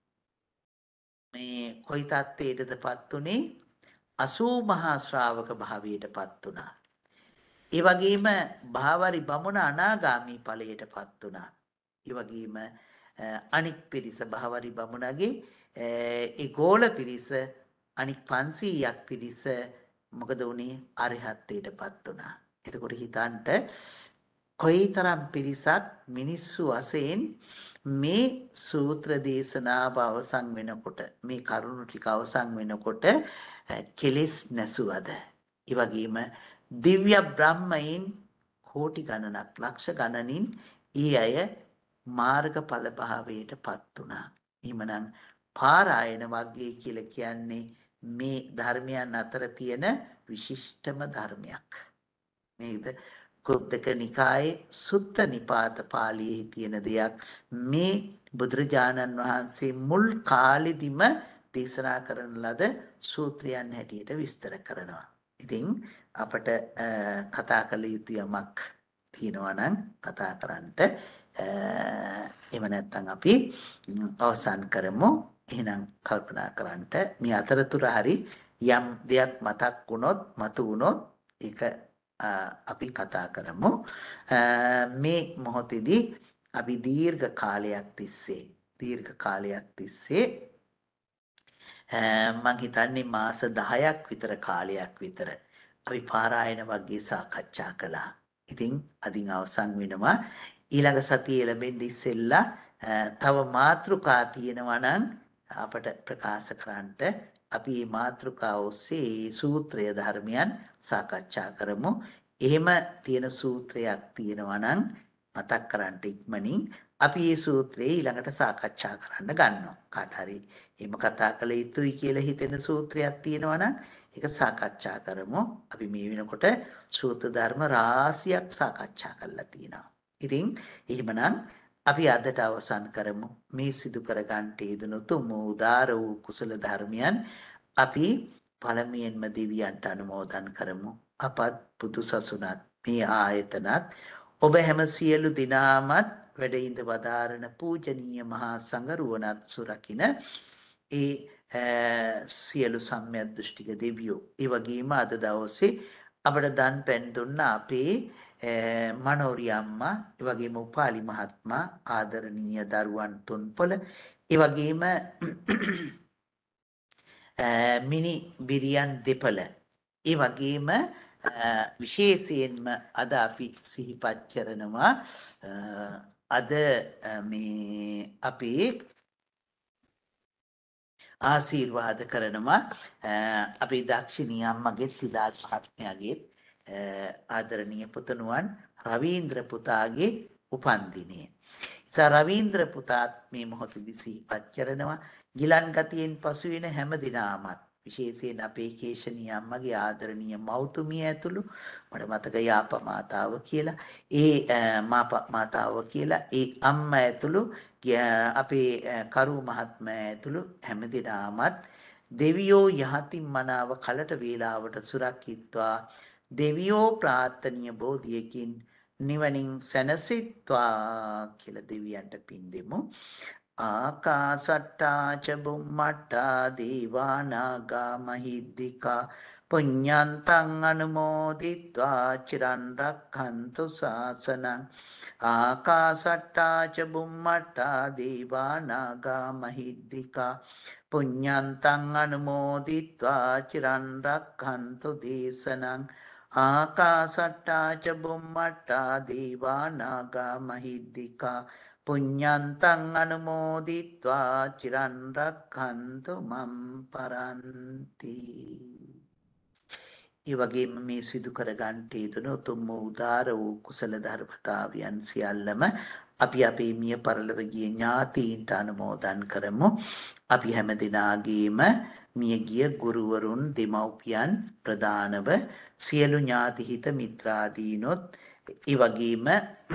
මේ කොයි තත්ත්වයටදපත් උනේ 80 මහා ශ්‍රාවක භාවයටපත් වුණා. ඒ වගේම භාවරි බමුණ අනාගාමී ඵලයටපත් වුණා. ඒ වගේම අනික් පිරිස භාවරි බමුණගේ ඒ ගෝල පිරිස අනික් 500ක් පිරිස මොකද උනේ අරිහත්ත්වයටපත් වුණා. එතකොට හිතන්ට කොයිතරම් පිරිසක් මිනිස්සු වශයෙන් මේ සූත්‍ර දේශනාව අවසන් වෙනකොට මේ කරුණු ටික අවසන් වෙනකොට කෙලෙස් නැසුවද? ඒ වගේම දිව්‍ය බ්‍රහ්මයින් කෝටි ගණනක් ලක්ෂ ගණනින් ඊ අය මාර්ගඵල භාවයටපත් වුණා. එහෙමනම් පාරායන වර්ගය කියලා කියන්නේ මේ ධර්මයන් අතර තියෙන විශිෂ්ටම ධර්මයක්. නේද? කුද්දක නිකායේ සුත්ත නිපාත පාළියේ තියෙන දෙයක් මේ බුදුරජාණන් වහන්සේ මුල් කාලෙදිම දේශනා කරන ලද සූත්‍රයන් හැටියට විස්තර කරනවා. ඉතින් අපට කතා කළ යුතු යමක් තියෙනවා නම් කතා කරන්නට එහෙම නැත්නම් අපි අවසන් කරමු. එහෙනම් කල්පනා කරන්නට මේ අතරතුර හරි යම් දෙයක් මතක් වුණොත් මතු වුණොත් ඒක අපි කතා කරමු. මේ මොහොතේදී අපි දීර්ඝ කාලයක් තිස්සේ මම හිතන්නේ මාස 10ක් විතර කාලයක් විතර අපි පාරායන වර්ගය සාකච්ඡා කළා. ඉතින් අදින් අවසන් වෙනවා. ඊළඟ සතියේ ලැබෙන්නේ ඉස්සෙල්ලා තව මාතෘකා තියෙනවා නම් අපට ප්‍රකාශ කරන්නට අපි මේ මාතෘකාව ඔස්සේ සූත්‍රය ධර්මයන් සාකච්ඡා කරමු. එහෙම තියෙන සූත්‍රයක් තියෙනවා නම් මතක් කරන්න ඉක්මනින් අපි මේ සූත්‍රය ඊළඟට සාකච්ඡා කරන්න ගන්නවා. කාට හරි එහෙම කතා කළ යුතුයි කියලා හිතෙන සූත්‍රයක් තියෙනවා නම් ඒක සාකච්ඡා කරමු. අපි මේ වෙනකොට සූත්‍ර ධර්ම රාශියක් සාකච්ඡා කරලා තියෙනවා. ඉතින් එහෙමනම් අපි අදට අවසන් කරමු. මේ සිදු කර ගන්නට යෙදුණු තුමු උදාර වූ කුසල ධර්මයන් අපි පළමුවෙන්ම දෙවියන්ට අනුමෝදන් කරමු. අපත් බුදු සසුනත් මේ ආයතනත් ඔබ හැම සියලු දිනාමත් වැඩ ඉඳ වදාරන පූජනීය මහා සංඝරුවනත් සුරකින්න ඒ සියලු සම්‍යක් දෘෂ්ටික දෙවියෝ ඒ වගේම අද දවසේ අපට දන් පැන් දුන්න අපේ මනෝරි අම්මා ඒ වගේම උපාලි මහත්මයා ආදරණීය දරුවන් තුන්පොළ ඒ වගේම මිනි බිරියන් දෙපළ ඒ වගේම විශේෂයෙන්ම අද අපි සිහිපත් කරනවා අද මේ අපේ ආශිර්වාද කරනවා අපේ දක්ෂිණී අම්මගේ සිතාත් මහත්මයාගේ ආදරණීය පුතණුවන් රවීන්ද්‍ර පුතාගේ උපන්දිනය. රවීන්ද්‍ර පුතාත් මේ මොහොතේදී සිහිපත් කරනවා. ගිලන් ගතියෙන් පසු වෙන හැම දිනාමත් විශේෂයෙන් අපේ කේශනී අම්මගේ ආදරණීය මෞතුමිය ඇතුළු මට මතක යාප මාතාව කියලා ඒ මාතාව කියලා ඒ අම්මා ඇතුළු අපේ කරු මහත්මයා ඇතුළු හැමදෙනාමත් දෙවියෝ යහතින් මනාව කලට වේලාවට සුරක්කිත්වා දෙවියෝ ප්‍රාර්ථනීය බෝධියකින් නිවනින් සැනසෙත්වා කියලා දෙවියන්ට පින් දෙමු. ආකාසට්ටා ච බුම්මට්ටා දේවා නාග මහිද්దికා පුඤ්ඤන්තං අනුමෝදිත්වා චිරන් රක්ඛන්තු ශාසනං ආකාසට්ටා ච බුම්මට්ටා දේවා නාග මහිද්దికා පුඤ්ඤන්තං අනුමෝදිත්වා චිරන් රක්ඛන්තු දේශනං ආකාසට්ටා ච බුම්මට්ටා දේවා නාග මහිද්దికා පුඤ්ඤන්තං අනුමෝදිත්වා චිරන් රක්ඛන්තු මම් පරන්ති. ඒ වගේම මේ සිදු කර ගන්නට යෙදුණු උතුම් උදාර වූ කුසල ධර්මතාවයන් සියල්ලම අපි අපේ මිය පරලොව ගිය ඥාතීන්ට අනුමෝදන් කරමු. අපි හැම දිනාගේම මිය ගිය ගුරුවරුන් දෙමව්පියන් ප්‍රදානව සියලු ඥාති හිත මිත්‍රාදීනොත් ඒ වගේම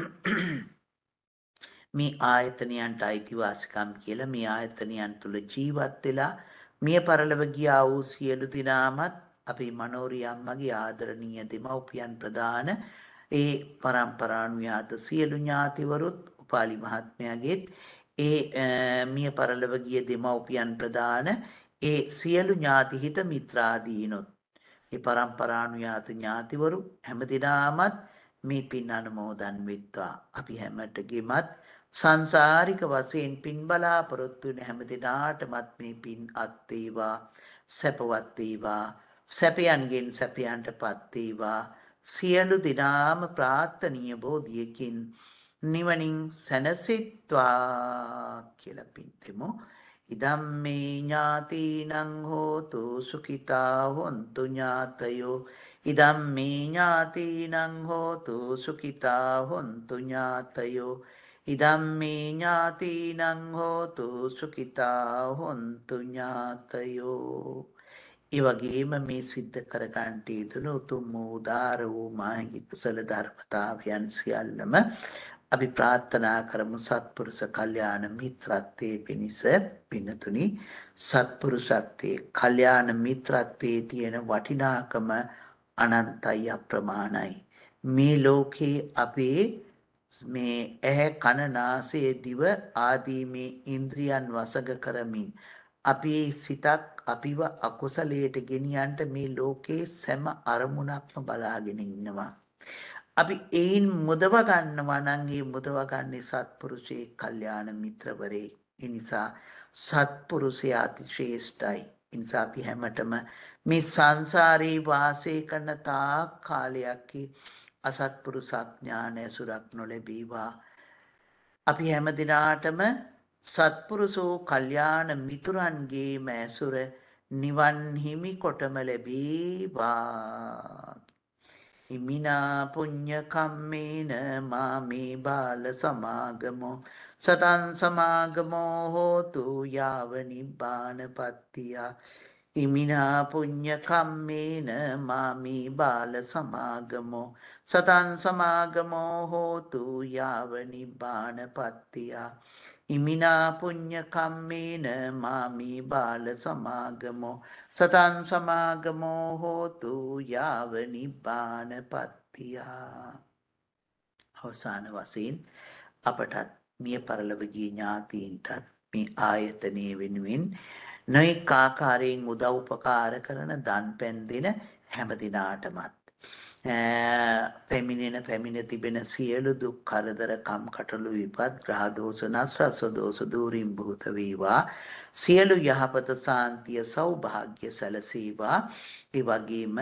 මේ ආයතනයන්ට අයිතිවාසිකම් කියලා මේ ආයතනයන් තුල ජීවත් වෙලා මිය පරලොව ගියා වූ සියලු දිනාමත් අපේ මනෝරිය අම්මගේ ආදරණීය දෙමව්පියන් ප්‍රදාන ඒ පරම්පරානුයාත සියලු ඥාතිවරුත් උපාලි මහත්මයාගේත් ඒ මිය පරලොව ගිය දෙමව්පියන් ප්‍රදාන ඒ සියලු ඥාති හිත මිත්‍රාදීනොත් ඒ පරම්පරානුයාත ඥාතිවරු හැමදිනාමත් මේ පින් අනුමෝදන් වෙත්වා. අපි හැමතෙගෙමත් සංසාරික වශයෙන් පින් බලාපොරොත්තු වෙන හැමදිනාටමත් මේ පින් අත් වේවා, සැපවත් වේවා, සැපයන්ගෙන් සැපයන්ටපත් වේවා. සියලු දිනාම ප්‍රාර්ථනීය බෝධියකින් නිවනින් සැනසෙත්වා කියලා පින් දෙමු. ඉදම්මේ ඥාතිනං හෝතු සුඛිතා හොන්තු ඥාතයෝ ඉදම්මේ ඥාතිනං හෝතු සුඛිතා හොන්තු ඥාතයෝ ඉදම්මේ ඥාතිනං හෝතු සුඛිතා හොන්තු ඥාතයෝ. ඒ වගේම මේ සිද්ධ කරගන්නට යෙදුණු උතුම් උදාර වූ මාහිමි කුසල ධර්මතාවයන් සියල්ලම අපි ප්‍රාර්ථනා කරමු සත්පුරුෂ කල්යාණ මිත්‍රත්වයේ පිණිස. පින්නතුනි, සත්පුරුෂත්වයේ කල්යාණ මිත්‍රත්වයේ තියෙන වටිනාකම අනන්තයි, අප්‍රමාණයි. මේ ලෝකේ අපේ මේ ඇහැ කන නාසය දිව ආදී මේ ඉන්ද්‍රියන් වසඟ කරමින් අපේ සිතක් අපිව අකුසලයට ගෙනියන්න මේ ලෝකේ සෑම අරමුණක්ම බලාගෙන ඉන්නවා. අපි ඒන් මුදව ගන්නවා නම් ඒ මුදව ගන්නේ සත්පුරුෂයේ කල්යාණ මිත්‍රවරේ. ඒ නිසා සත්පුරුෂය අතිශ්‍රේෂ්ඨයි. ඒ නිසා අපි හැමතෙම මේ සංසාරේ වාසය කරන තාක් කාලයක් අසත්පුරුෂ ඥාන ඇසුරක් නොලැබීවා. අපි හැම දිනාටම සත්පුරුෂෝ කල්යාණ මිතුරන්ගේ මැසුර නිවන් හිමි කොටම ලැබේවා. ඉමිනා පුඤ්ඤ කම්මේන මාමේ බාල සමාගමෝ සතං සමාගමෝ හෝතු යාව නිබ්බානපත්තිය. ඉමිනා පුඤ්ඤ කම්මේන මාමේ බාල සමාගමෝ සතං සමාගමෝ හෝතු යාව නිබ්බානපත්තිය. ඉමිනා පුඤ්ඤ කම්මේන මාමේ බාල සමාගමෝ සතං සමාගමෝ හෝතු යාව නිබ්බානපත්තිය. අවසාන වශයෙන් අපටත් මිය පරලොව ගිය ඥාතීන්ටත් මේ ආයතනයේ වෙනුවෙන් නොඑක ආකාරයෙන් උදව් උපකාර කරන දන් පෙන් දෙන හැම දිනාටමත් පැමිණ තිබෙන සියලු දුක් කරදර කම් කටළු විපත් ග්‍රහ දෝෂ නස්රස්ව දෝෂ දූරින් භූත වේවා. සියලු යහපත සාන්තිය සෞභාග්‍ය සැලසේවා. ඒ වගේම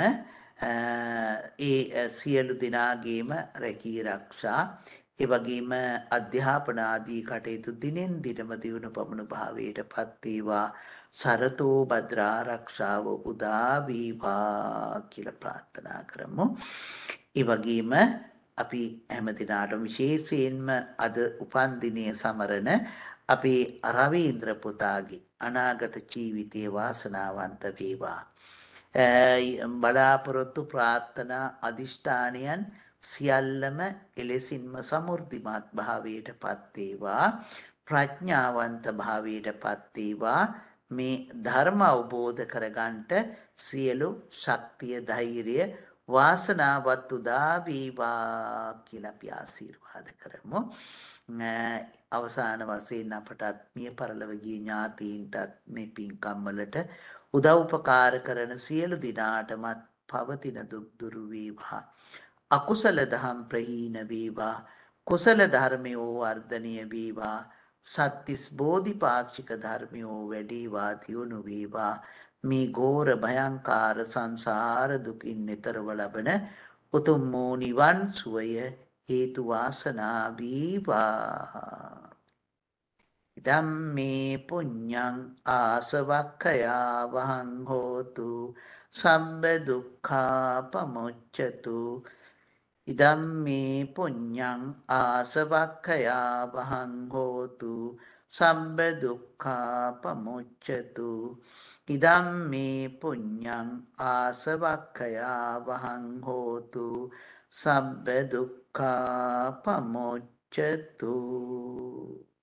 ඒ සියලු දිනාගේම රැකී ආරක්ෂා, ඒ වගේම අධ්‍යාපන ආදී කටයුතු දිනෙන් දිනම දියුණු පමුණු භාවයටපත් වේවා. සරතෝ භද්‍රාරක්ෂාව උදා වේවා කියලා ප්‍රාර්ථනා කරමු. ඒ වගේම අපි හැම දිනාටම විශේෂයෙන්ම අද උපන් දිනය සමරන අපේ රවීන්ද්‍ර පුතාගේ අනාගත ජීවිතයේ වාසනාවන්ත වේවා. බලාපොරොත්තු ප්‍රාර්ථනා අදිෂ්ඨානයන් සියල්ලම එලෙසින්ම සමෘද්ධිමත් භාවයටපත් වේවා. ප්‍රඥාවන්ත භාවයට පත් වේවා. මේ ධර්ම අවබෝධ කරගන්නට සියලු ශක්තිය ධෛර්යය වාසනාවත් උදා වේවා කියලා අපි ආශිර්වාද කරමු. අවසාන වශයෙන් අපටත් මිය පරලොව ගිය ඥාතීන්ටත් මේ පින්කම් වලට උදව් උපකාර කරන සියලු දිනාටමත් පවතින දුක් දුරු වේවා. අකුසල දහම් ප්‍රහීන වේවා. කුසල ධර්මයෝ වර්ධනය වේවා. සත්‍තිස් බෝධිපාක්ෂික ධර්මයෝ වැඩිවා දියුණු වේවා. මේ ඝෝර භයංකාර සංසාර දුකින් නිතරව ලබන උතුම් වූ නිවන් සුවය හේතු වාසනා වේවා. ධම්මේ පුඤ්ඤං ආසවක්ඛයා වහං හෝතු සම්බ දුක්ඛා පමුච්ඡතු. ඉදම්මේ පුඤ්ඤං ආසවක්ඛයා වහං හෝතු සම්බ දුක්ඛා පමුච්ඡතු. ඉදම්මේ පුඤ්ඤං ආසවක්ඛයා වහං හෝතු සම්බ දුක්ඛා පමුච්ඡතු.